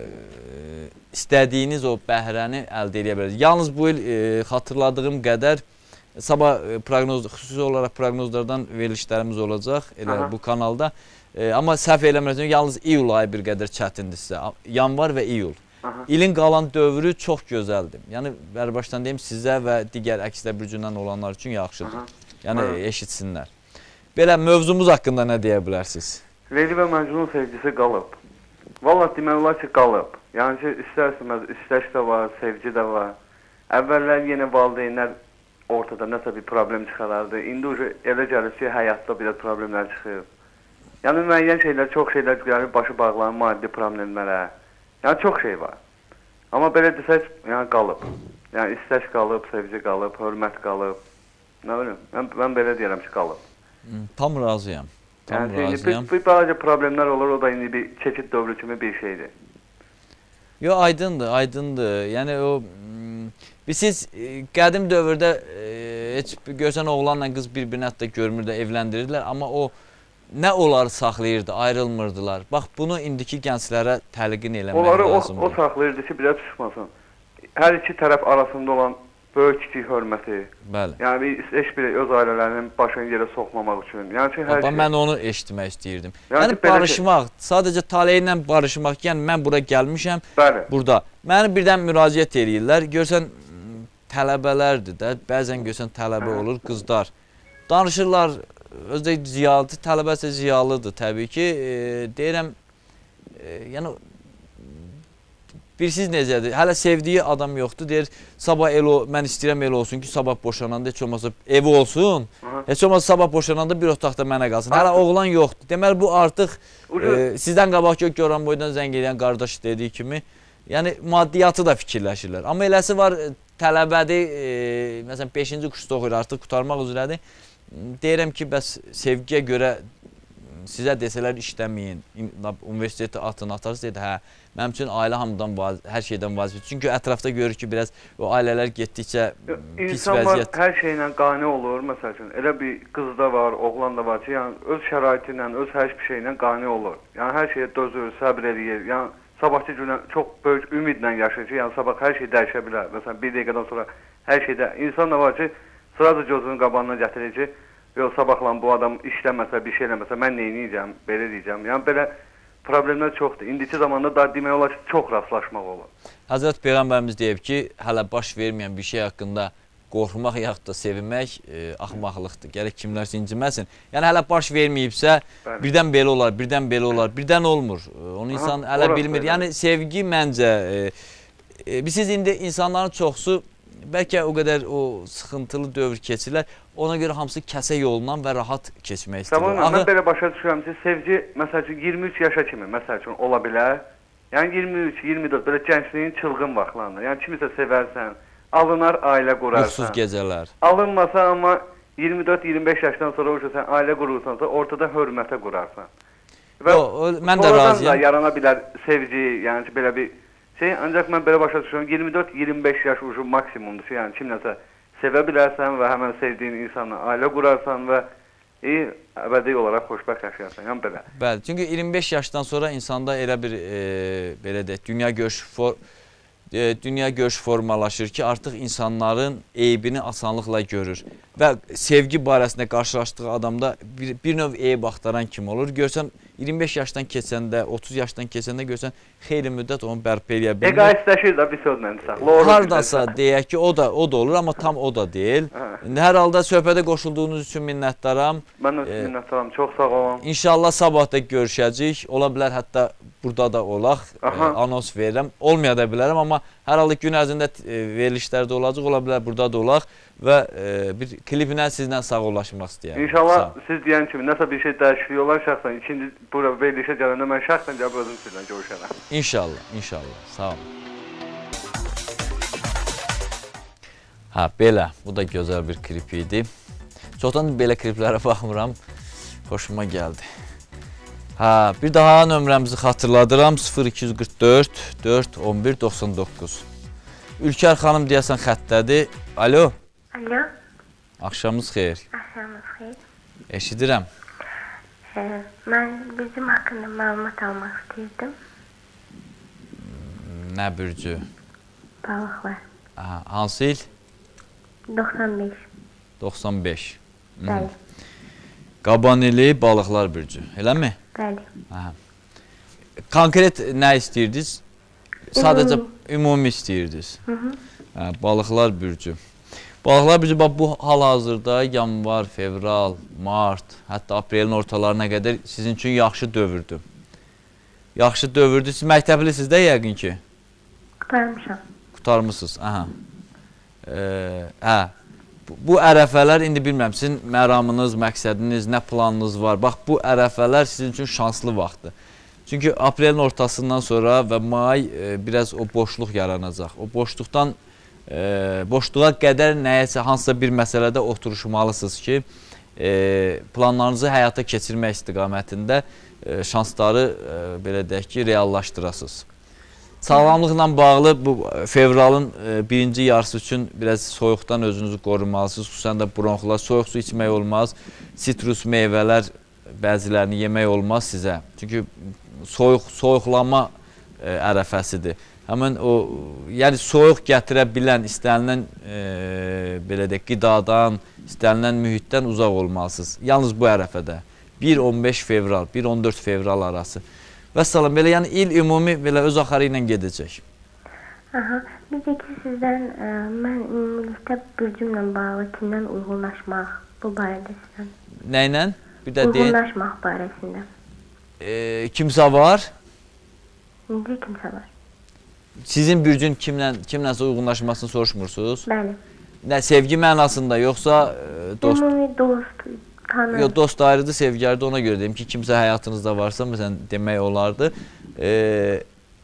istədiyiniz o bəhrəni əldə edə bilərsiniz. Yalnız bu il e, xatırladığım qədər sabah proqnoz, xüsusi olaraq proqnozlardan verilişlərimiz olacaq elə Aha. bu kanalda. E, amma səhv eləmirəm, yalnız iyul ayı bir qədər çətindir sizə. Yanvar və iyul. Aha. İlin qalan dövrü çox gözəldir. Yəni bərbaşdan deyim sizə və digər Əkizlər bürcündən olanlar üçün yaxşıdır. Aha. Yəni Aha. eşitsinlər. Belə mövzumuz haqqında nə deyə bilərsiniz? Leyli və Məcnun sevgisi qalıb. Vallahi demək olar ki, qalıb. Yəni ki, istər-istəməz istəş də var, sevgi də var. Əvvəllər yenə valideynlər ortada nəsə bir problem çıxarardı. İndi ucu elə gəlir ki, həyatda biraz problemlər çıxır. Yəni müəyyən şeylər, çox şeylər gəlir, başı bağlanır maddi problemlərə. Yəni çox şey var. Amma belə desək, yəni qalıb. Yəni istək qalıb, sevgi qalıb, hörmət qalıb. Nə bilim, mən, mən belə deyirəm ki, qalıb. Tam razıyam. Tam yəni, razıyam. Bir, bir balaca problemlər olur, o da indi bir keçid dövrü kimi bir şeydir. Yo, aydındır, aydındır. Yəni o biz siz qədim dövrdə e, heç görsən oğlanla qız bir-birini hətta görmür də evləndirirlər, amma o nə onları saxlayırdı, ayrılmırdılar. Bax bunu indiki gənclərə təlqin eləmək Onları lazımdır. O, o saxlayırdı ki, biraz çıxmasın. Hər iki tərəf arasında olan böyük kiçik hörməti. Bəli. Yəni bir heç biri öz ailələrinin başını yerə soxmamaq üçün. Yəni ki, hər Baba, şey. mən onu eşitmək istəyirdim. Yəni, Yəni barışmaq, şey... sadəcə taleyi ilə barışmaq. Yəni mən bura gəlmişəm. Bəli. Burada. Məni birdən müraciət eləyirlər. Görsən tələbələrdir də. Bəzən görsən tələbə olur qızlar. Danışırlar, özdə ziyalıdır, tələbə isə ziyalıdır təbii ki. E, deyirəm, e, yəni birsiz necədir? Hələ sevdiyi adam yoxdur. Deyir, sabah el o, mən istəyirəm el olsun ki, sabah boşananda heç olmasa evi olsun. Aha. Heç olmasa sabah boşananda bir otaqda mənə qalsın. Hələ oğlan yoxdur. Deməli bu artıq e, sizdən qabaq ki, Göran boydan zəng edən qardaş dediyi kimi, yəni maddiyyatı da fikirləşirlər. Amma eləsi var, tələbədir, e, məsələn beşinci kursda oxuyur, artıq qurtarmaq üzrədir. Deyirəm ki, bəs sevgiyə görə sizə desələr işləməyin, universiteti atın atarsınız, dedi, hə, mənim üçün ailə hamıdan, hər şeydən vazifədir. Çünki ətrafda görür ki, biraz o ailələr getdikcə pis İnsan vəziyyət. var, hər şeylə qane olur, məsəl üçün. Elə bir qızda var, oğlan da var ki, yəni öz şəraiti ilə, öz hər bir şeylə qane olur. Yəni hər şeyə dözür, səbr edir. Yəni sabahçı günə çox böyük ümidlə yaşayır ki, yəni sabah hər şey dəyişə bilər. Məsələn, bir dəqiqədən sonra hər şeydə. İnsan da var ki, sırada gözünün qabağına gətirir ki, yox, sabahlan bu adam işləməsə, bir şey eləməsə, mən neyniyəcəm, belə deyəcəm. Yəni, belə problemlər çoxdur. İndiki zamanda da demək olar ki, çox rastlaşmaq olur. Həzrət Peyğəmbərimiz deyib ki, hələ baş verməyən bir şey haqqında qorxmaq, yaxud da sevinmək e, axmaqlıqdır. Gərək kimlərsə inciməsin. Yəni, hələ baş verməyibsə, bəli, birdən belə olar, birdən belə olar, birdən olmur. Onu insan Aha, hələ bilmir. Belə. Yəni, sevgi məncə, e, e, siz indi insanların çoxsu, bəlkə o qədər o sıxıntılı dövr keçirlər, ona görə hamısı kəsə yolundan və rahat keçmək istəyir. Tamam, Axı... mən belə başa düşürəm ki, sevgi, məsəl üçün, iyirmi üç yaşa kimi, məsəl üçün, ola bilər. Yəni, iyirmi üç iyirmi dörd, belə gəncliyin çılğın vaxtlarında. Yəni, kimisə sevərsən, alınar, ailə qurarsan. Yuxsuz gecələr. Alınmasa, amma iyirmi dörd iyirmi beş yaşdan sonra o sən ailə qurursansa, ortada hörmətə qurarsan. Və o, o, mən də razıyam. Da yarana bilər sevgi, yəni ki, belə bir şey, ancaq mən belə başa düşürəm, iyirmi dörd iyirmi beş yaş ucu maksimumdur ki, yəni kimləsə sevə bilərsən və həmən sevdiyin insanla ailə qurarsan və iyi, əbədi olaraq xoşbəxt yaşayarsan, yəni belə. Bəli, çünki iyirmi beş yaşdan sonra insanda elə bir, e, belə deyək, dünya görüş, for, e, dünya görüş formalaşır ki, artıq insanların eybini asanlıqla görür və sevgi barəsində qarşılaşdığı adamda bir, bir növ eyb axtaran kimi olur. Görsən, iyirmi beş yaşdan keçəndə, otuz yaşdan keçəndə görsən, xeyli müddət onu bərpa eləyə bilmir. Eqaistləşir də bir sözlə desək. Hardasa deyək ki, o da, o da olur, amma tam o da deyil. İndi hər halda söhbətə qoşulduğunuz üçün minnətdaram. Mən də e, minnətdaram, çox sağ olun. İnşallah sabah da görüşəcəyik. Ola bilər, hətta burada da olaq, e, anons verirəm. Olmaya da bilərəm, amma hər halda gün ərzində e, verilişlərdə olacaq, ola bilər, burada da olaq və e, bir kliplə sizlə sağollaşmaq istəyirəm. İnşallah Sağ. Siz deyən kimi nəsə bir şey dəyişiklik olar şəxsən, ikinci bura verilişə gələndə mən şəxsən gəlib özüm sizlə görüşərəm. İnşallah, inşallah. Sağ olun. Hə, belə. Bu da gözəl bir klip idi. Çoxdan belə kliplərə baxmıram. Xoşuma gəldi. Hə, bir daha nömrəmizi xatırladıram. sıfır iki qırx dörd dörd on bir doxsan doqquz. Ülkər xanım deyəsən xəttədir. Alo. Alo. Axşamınız xeyir. Axşamınız xeyir. Eşidirəm. Ee, mən bizim haqqında məlumat almaq istəyirdim. Nə bürcü? Balıqlar. Aha, hansı il? doxsan beş. doxsan beş. Bəli. Qabanili balıqlar bürcü, eləmi? Bəli. Aha. Konkret nə istəyirdiniz? Sadəcə ümumi istəyirdiniz. Hı -hı. Hə, balıqlar bürcü. Balıqlar bürcü, bax, bu hal-hazırda yanvar, fevral, mart, hətta aprelin ortalarına qədər sizin üçün yaxşı dövrdür. Yaxşı dövrdür. Siz məktəblisiniz də yəqin ki? Qutarmışam. Qutarmısınız, aha. E, hə, bu, bu ərəfələr indi bilmirəm, sizin məramınız, məqsədiniz, nə planınız var? Bax, bu ərəfələr sizin üçün şanslı vaxtdır. Çünki aprelin ortasından sonra və may e, biraz o boşluq yaranacaq. O boşluqdan, e, boşluğa qədər nəyəsə, hansısa bir məsələdə oturuşmalısınız ki, e, planlarınızı həyata keçirmək istiqamətində e, şansları, e, belə deyək ki, reallaşdırasınız. Sağlamlıqla bağlı bu fevralın e, birinci yarısı üçün biraz soyuqdan özünüzü qorumalısınız. Xüsusən də bronxlar, soyuq su içmək olmaz, sitrus meyvələr bəzilərini yemək olmaz sizə. Çünki soyuq, soyuqlama e, ərəfəsidir. Həmin o, yəni soyuq gətirə bilən, istənilən e, belə deyək, qidadan, istənilən mühitdən uzaq olmalısınız. Yalnız bu ərəfədə. bir on beş fevral, bir on dörd fevral arası. Və salam, belə yəni il ümumi belə öz axarı ilə gedəcək. Aha, bir də ki sizdən ə, mən ümumilikdə bürcümlə bağlı kimdən uyğunlaşmaq bu barədə sizdən? Nə ilə? Bir də deyin. Uyğunlaşmaq barəsində. E, kimsə var? İndi kimsə var. Sizin bürcün kimlə, kimlənsə uyğunlaşmasını soruşmursunuz? Bəli. Nə, sevgi mənasında, yoxsa e, dost? Ümumi dost, tanı. Yox, dost ayrıdır, sevgi ayrıdır. Ona görə deyim ki, kimsə həyatınızda varsa, məsələn, demək olardı. E,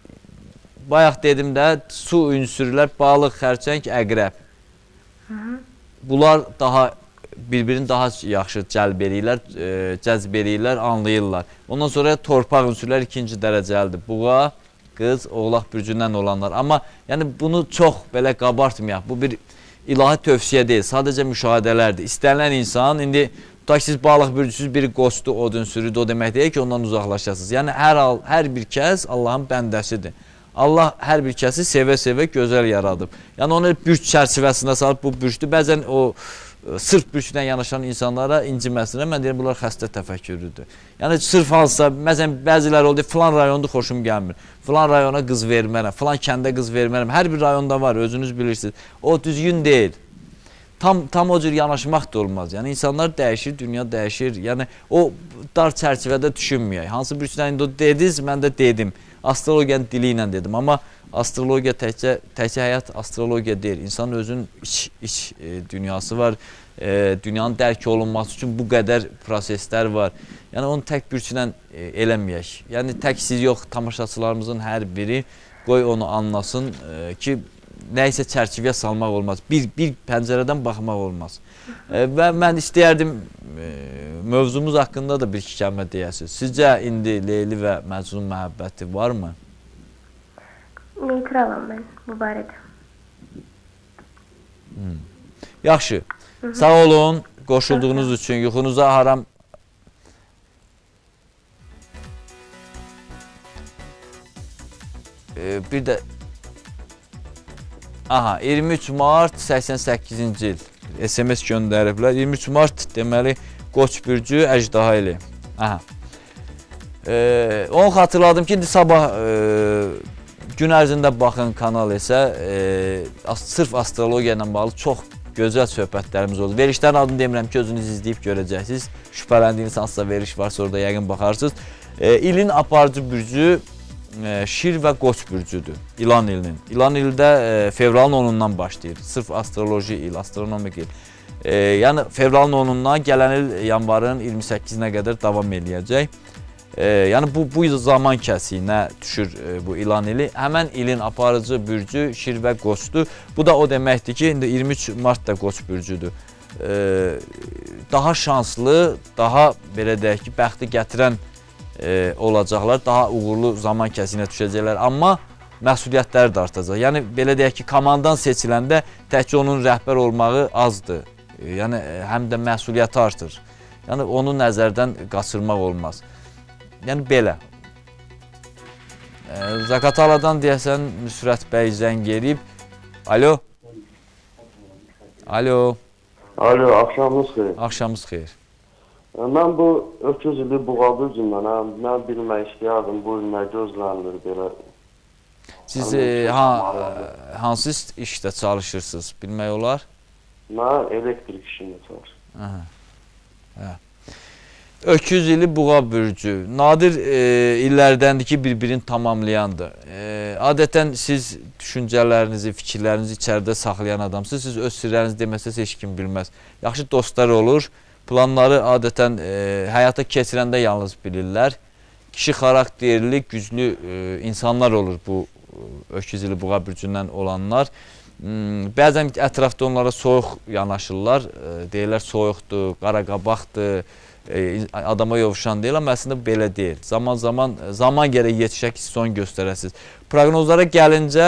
bayaq dedim də, su ünsürlər, balıq, xərçəng, əqrəb. Hı -hı. Bunlar daha bir-birini daha yaxşı cəlb eləyirlər, e, cəzb eləyirlər, anlayırlar. Ondan sonra torpaq ünsürlər ikinci dərəcəlidir. Buğa, qız, oğlaq bürcündən olanlar. Amma yəni bunu çox belə qabartmayaq. Bu bir ilahi tövsiyə deyil, sadəcə müşahidələrdir. İstənilən insan, indi tutaq ki, siz balıq bürcüsüz, biri qoçdu, odun sürüdü, o demək deyil ki, ondan uzaqlaşasınız. Yəni hər, hər bir kəs Allahın bəndəsidir. Allah hər bir kəsi sevə-sevə gözəl yaradıb. Yəni onu bürc çərçivəsində salıb, bu bürcdür. Bəzən o sırf bürcdən yanaşan insanlara inciməsinə, mən deyirəm, bunlar xəstə təfəkkürüdür. Yəni, sırf hansısa, məsələn, bəzilər oldu, filan rayonda xoşum gəlmir, filan rayona qız vermərəm, filan kəndə qız vermərəm, hər bir rayonda var, özünüz bilirsiniz. O düzgün deyil. Tam, tam o cür yanaşmaq da olmaz. Yəni, insanlar dəyişir, dünya dəyişir. Yəni, o dar çərçivədə düşünməyək. Hansı bürcdən indi o dediniz, mən də dedim. Astrologiyanın dili ilə dedim, amma astrologiya təkcə, təkcə həyat astrologiya deyil. İnsanın özünün iç, iç e, dünyası var. E, dünyanın dərk olunması üçün bu qədər proseslər var. Yəni onu tək bürclə e, eləməyək. Yəni tək siz yox, tamaşaçılarımızın hər biri qoy onu anlasın e, ki, nəysə çərçivəyə salmaq olmaz. Bir, bir pəncərədən baxmaq olmaz. E, və mən istəyərdim e, mövzumuz haqqında da bir-iki kəlmə deyəsiniz. Sizcə indi Leyli və Məcnun məhəbbəti varmı? Neytralam mən bu barədə. Hmm. Yaxşı. Hı -hı. Sağ olun qoşulduğunuz Hı -hı. üçün. Yuxunuza haram. Ee, bir də aha, iyirmi üç mart səksən səkkizinci il S M S göndəriblər. iyirmi üç mart deməli Qoç bürcü əjdaha ili. Aha. Ee, onu xatırladım ki, indi sabah e, gün ərzində baxın kanal isə e, sırf astrologiya ilə bağlı çox gözəl söhbətlərimiz oldu. Verişlərin adını demirəm ki, özünüz izləyib görəcəksiniz. Şübhələndiyiniz hansısa veriş varsa orada yəqin baxarsınız. E, ilin aparıcı bürcü e, Şir və Qoç bürcüdür. İlan ilinin. İlan ildə e, fevralın onundan başlayır. Sırf astroloji il, astronomik il. E, yəni fevralın onundan gələn il yanvarın iyirmi səkkizinə qədər davam eləyəcək. E, yəni bu, bu zaman kəsiyinə düşür e, bu ilan ili. Həmən ilin aparıcı bürcü Şir və Qoçdur. Bu da o deməkdir ki, indi iyirmi üç mart da Qoç bürcüdür. E, daha şanslı, daha belə deyək ki, bəxti gətirən e, olacaqlar. Daha uğurlu zaman kəsiyinə düşəcəklər. Amma məsuliyyətləri də artacaq. Yəni belə deyək ki, komandan seçiləndə təkcə onun rəhbər olmağı azdır. E, yəni həm də məsuliyyəti artır. Yəni onu nəzərdən qaçırmaq olmaz. Yəni belə. E, Zakataladan deyəsən Nüsrət bəy zəng eləyib. Alo. Alo. Alo, axşamınız xeyir. Axşamınız xeyir. Mən bu ötüz ili buğalı cümlənə, mən bilmək istəyərdim bu il nə gözlənilir belə. Siz e, ha, hansı işdə çalışırsınız, bilmək olar? Mən elektrik işində çalışıram. Aha. Hə. Öküz ili buğa bürcü. Nadir e, illərdəndir ki, bir-birini tamamlayandır. E, adətən siz düşüncələrinizi, fikirlərinizi içəridə saxlayan adamsınız. Siz öz sirlərinizi deməsəz heç kim bilməz. Yaxşı dostlar olur. Planları adətən e, həyata keçirəndə yalnız bilirlər. Kişi xarakterli, güclü e, insanlar olur bu e, öküz ili buğa bürcündən olanlar. Hmm, bəzən ətrafda onlara soyuq yanaşırlar. E, deyirlər soyuqdur, qaraqabaqdır. Adama yovuşan deyil, amma əslində belə deyil. Zaman zaman zaman gərək yetişək ki, son göstərəsiniz. Proqnozlara gəlincə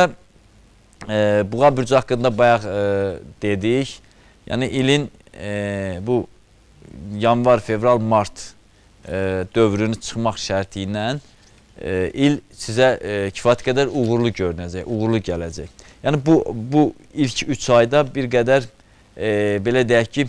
e, buğa bürcü haqqında bayaq e, dedik. Yəni ilin e, bu yanvar, fevral, mart e, dövrünü çıxmaq şərti ilə e, il sizə e, kifayət qədər uğurlu görünəcək, uğurlu gələcək. Yəni bu bu ilk üç ayda bir qədər e, belə deyək ki,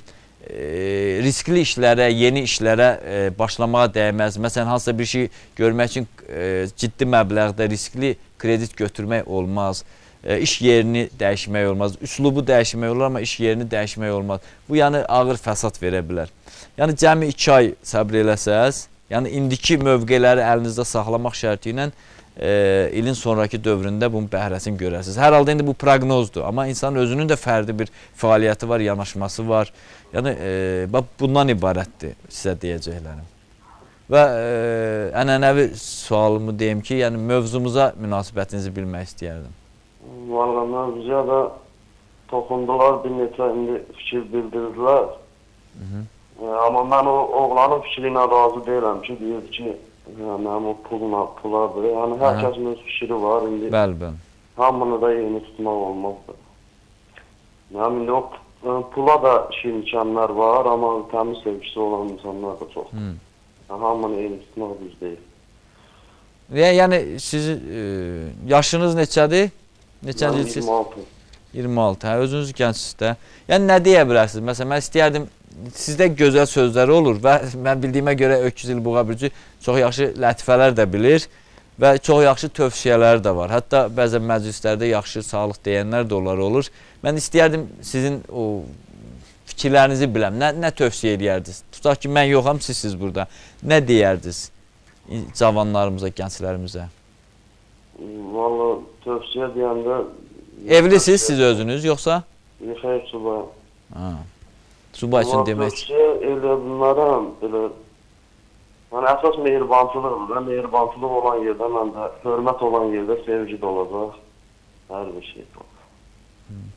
E, riskli işlərə, yeni işlərə e, başlamağa dəyməz. Məsələn, hansısa bir şey görmək üçün e, ciddi məbləğdə riskli kredit götürmək olmaz. E, iş yerini dəyişmək olmaz. Üslubu dəyişmək olur, amma iş yerini dəyişmək olmaz. Bu, yəni ağır fəsad verə bilər. Yəni cəmi iki ay səbr eləsəz, yəni indiki mövqeləri əlinizdə saxlamaq şərti ilə e, ilin sonraki dövründə bunun bəhrəsini görərsiniz. Hər halda indi bu proqnozdur, amma insanın özünün də fərdi bir fəaliyyəti var, yanaşması var. Yəni e, bundan ibarətdir sizə deyəcəklərim. Və e, ənənəvi sualımı deyim ki, yəni mövzumuza münasibətinizi bilmək istəyərdim. Valla mövzuya da toxundular, bir neçə indi fikir bildirdilər. Hı -hı. E, amma mən o oğlanın fikri ilə razı deyiləm ki, deyir ki, mənim o puluna, puladır. Yəni hər kəsin öz fikri var indi. Bəli, bəli. Hamını da yeni tutmaq olmazdır. Yəni indi o pula da şirinkanlar var, amma təmiz sevgisi olan insanlar da çox. Hmm. Yəni, hamını eyni tutmaq düz deyil. Yəni siz e, yaşınız neçədir? Neçənci ilsiz? iyirmi altı. iyirmi altı. Hə, özünüz gəncsiniz də. Yəni nə deyə bilərsiniz? Məsələn, mən istəyərdim, sizdə gözəl sözləri olur və mən bildiyimə görə öküz ili buğa bürcü çox yaxşı lətifələr də bilir və çox yaxşı tövsiyələri də var. Hətta bəzən məclislərdə yaxşı sağlıq deyənlər də onları olur. Mən istəyərdim sizin o fikirlərinizi biləm. Nə, nə tövsiyə edərdiniz? Tutaq ki, mən yoxam, sizsiniz burada. Nə deyərdiniz cavanlarımıza, gənclərimizə? Valla tövsiyə deyəndə... Evlisiniz siz özünüz, yoxsa? Xeyr, subay. Ha. Subay üçün demək. Tövsiyə elə bunlara belə... Yəni, əsas mehribançılıqdır da. Mehribançılıq olan yerdə, mən də hörmət olan yerdə sevgi də olacaq. Hər bir şey olur. Hmm.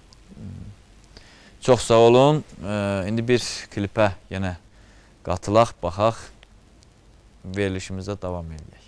Çox sağ olun. Ee, indi bir klipə yenə qatılaq, baxaq. Verilişimizə davam edək.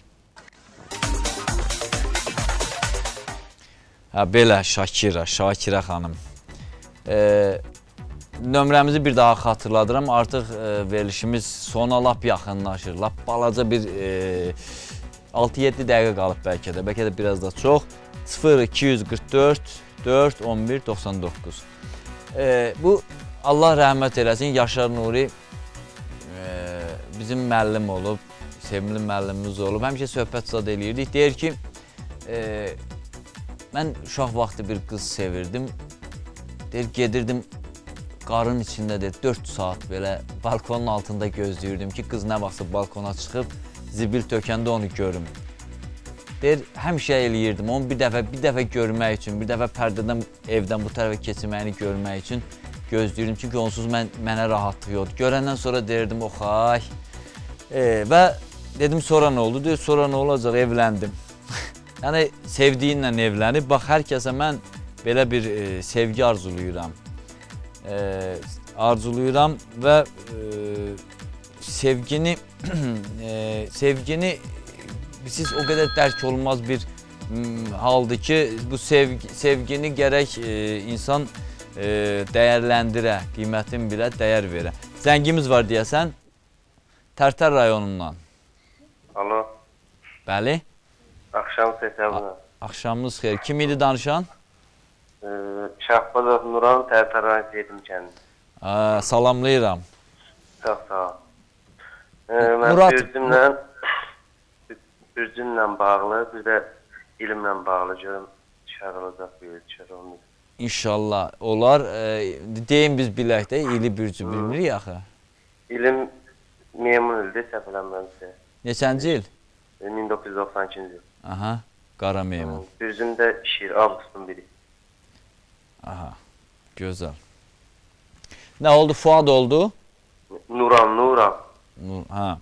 Hə, belə Şakira, Şakirə xanım. Ee, nömrəmizi bir daha xatırladıram. Artıq e, verilişimiz sona lap yaxınlaşır. Lap balaca bir e, altı yeddi dəqiqə qalıb bəlkə də. Bəlkə də biraz da çox. sıfır iki yüz qırx dörd dörd on bir doxsan doqquz. E, bu Allah rəhmət eləsin, Yaşar Nuri e, bizim müəllim olub, sevimli müəllimimiz olub. Həmişə söhbət zad eləyirdik. Deyir ki, e, mən uşaq vaxtı bir qız sevirdim. Deyir, gedirdim qarın içində deyir, dörd saat belə balkonun altında gözləyirdim ki, qız nə vaxtsa balkona çıxıb zibil tökəndə onu görüm. Deyir, həmişə eləyirdim, onu bir dəfə, bir dəfə görmək üçün, bir dəfə pərdədən evdən bu tərəfə keçməyini görmək üçün gözləyirdim. Çünki onsuz mən, mənə rahatlıq yoxdur. Görəndən sonra deyirdim, oxay. E, və dedim, sonra nə oldu? Deyir, sonra nə olacaq? Evləndim. Yəni, sevdiyinlə evlənib. Bax, hər kəsə mən belə bir e, sevgi arzuluyuram. E, arzuluyuram və e, sevgini e, sevgini siz o qədər dərk olunmaz bir haldır ki, bu sevgi, sevgini gərək e, insan e, dəyərləndirə, qiymətin bilə, dəyər verə. Zəngimiz var deyəsən, Tərtər rayonundan. Alo. Bəli. Axşam sesəblə. Axşamınız xeyir. Kim idi danışan? Ee, Şahbazov Nuran, Tərtər rayon Seydim kəndi. Salamlayıram. Çox sağ ol. Ee, mən Murat... bürcümlə, bürcümlə bağlı, bir də ilimlə bağlı görüm. Çağırılacaq bir çağırılmış. İnşallah olar. E, deyim biz bilək də, ili bürcü bilmirik axı. İlim Memnun öldü, səhv eləmirəmsə. Neçənci il? min doqquz yüz doxsan ikinci il. Aha, Qara Meymun. Düzümdə şiir, avqustun biri. Aha, gözəl. Nə oldu? Fuad oldu? Nuran, Nuran. Nur, ha.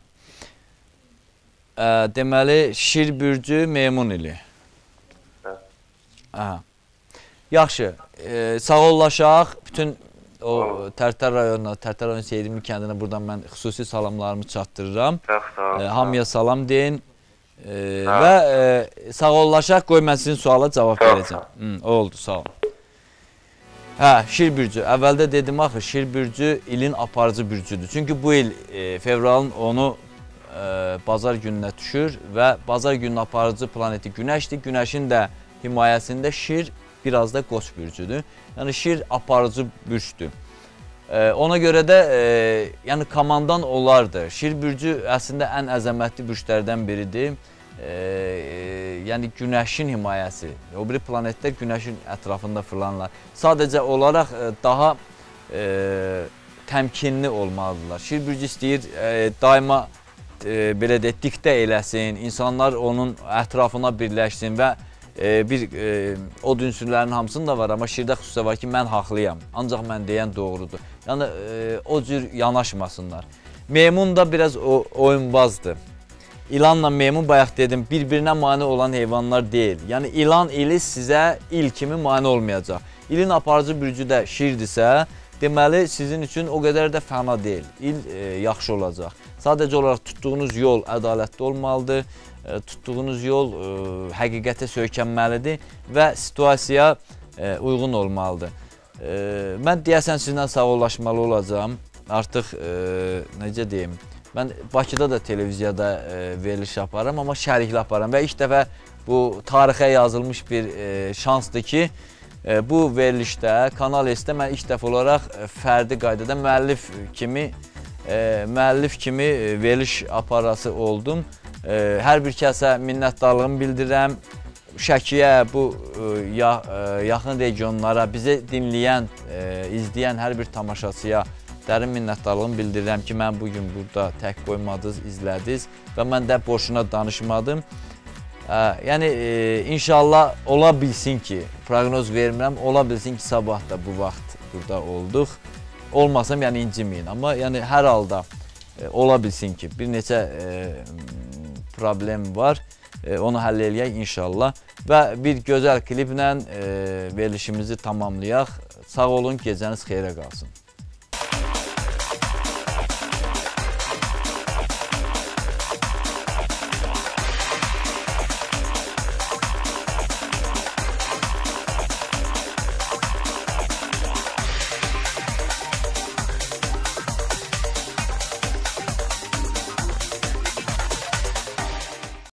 E, deməli, şir bürcü Meymun ili. Hə. Aha. Yaxşı, e, sağollaşaq. Bütün o Tərtər rayonuna, Tərtər rayon Seydimli kəndinə buradan mən xüsusi salamlarımı çatdırıram. Çox sağ olun. E, hamıya salam deyin. E, və e, sağollaşaq, qoy mən sizin suala cavab verəcəm. Hı, oldu, sağ olun. Hə, şir bürcü. Əvvəldə dedim axı, şir bürcü ilin aparıcı bürcüdür. Çünki bu il e, fevralın onu e, bazar gününə düşür və bazar günün aparıcı planeti Günəşdir. Günəşin də himayəsində şir biraz da qoç bürcüdür. Yəni şir aparıcı bürcdür. E, ona görə də e, yəni komandan olardı. Şir bürcü əslində ən əzəmətli bürclərdən biridir. E, e, yəni Günəşin himayəsi. O biri planetlər Günəşin ətrafında fırlanırlar. Sadəcə olaraq e, daha e, təmkinli olmalıdırlar. Şir bürcü istəyir e, daima e, belə də diktə eləsin, insanlar onun ətrafına birləşsin və e, bir e, o ünsürlərin hamısında da var, amma şirdə xüsusə var ki, mən haqlıyam, ancaq mən deyən doğrudur. Yəni e, o cür yanaşmasınlar. Meymun da biraz o, oyunbazdır. İlanla meymun bayaq dedim, bir-birinə mane olan heyvanlar deyil. Yəni ilan ili sizə il kimi mane olmayacaq. İlin aparıcı bürcü də şirdirsə, deməli sizin üçün o qədər də fəna deyil. İl e, yaxşı olacaq. Sadəcə olaraq tutduğunuz yol ədalətli olmalıdır. E, tutduğunuz yol e, həqiqətə söykənməlidir və situasiyaya e, uyğun olmalıdır. E, mən deyəsən sizinlə sağollaşmalı olacağam. Artıq e, necə deyim? Mən Bakıda da televiziyada e, veriliş yaparım, amma şərikli aparım və ilk dəfə bu tarixə yazılmış bir e, şansdır ki, e, bu verilişdə, Kanal S-də mən ilk dəfə olaraq e, fərdi qaydada müəllif kimi, e, müəllif kimi e, veriliş aparası oldum. E, hər bir kəsə minnətdarlığımı bildirirəm. Şəkiyə, bu e, ya, e, yaxın regionlara, bizi dinləyən, e, izləyən hər bir tamaşaçıya dərin minnətdarlığımı bildirirəm ki, mən bugün burada tək qoymadınız, izlədiniz və mən də boşuna danışmadım. Ə, yəni, e, inşallah ola bilsin ki, proqnoz vermirəm, ola bilsin ki, sabah da bu vaxt burada olduq. Olmasam, yəni inciməyin, amma yəni hər halda e, ola bilsin ki, bir neçə e, problem var, e, onu həll eləyək inşallah və bir gözəl kliplə e, verilişimizi tamamlayaq. Sağ olun, gecəniz xeyrə qalsın.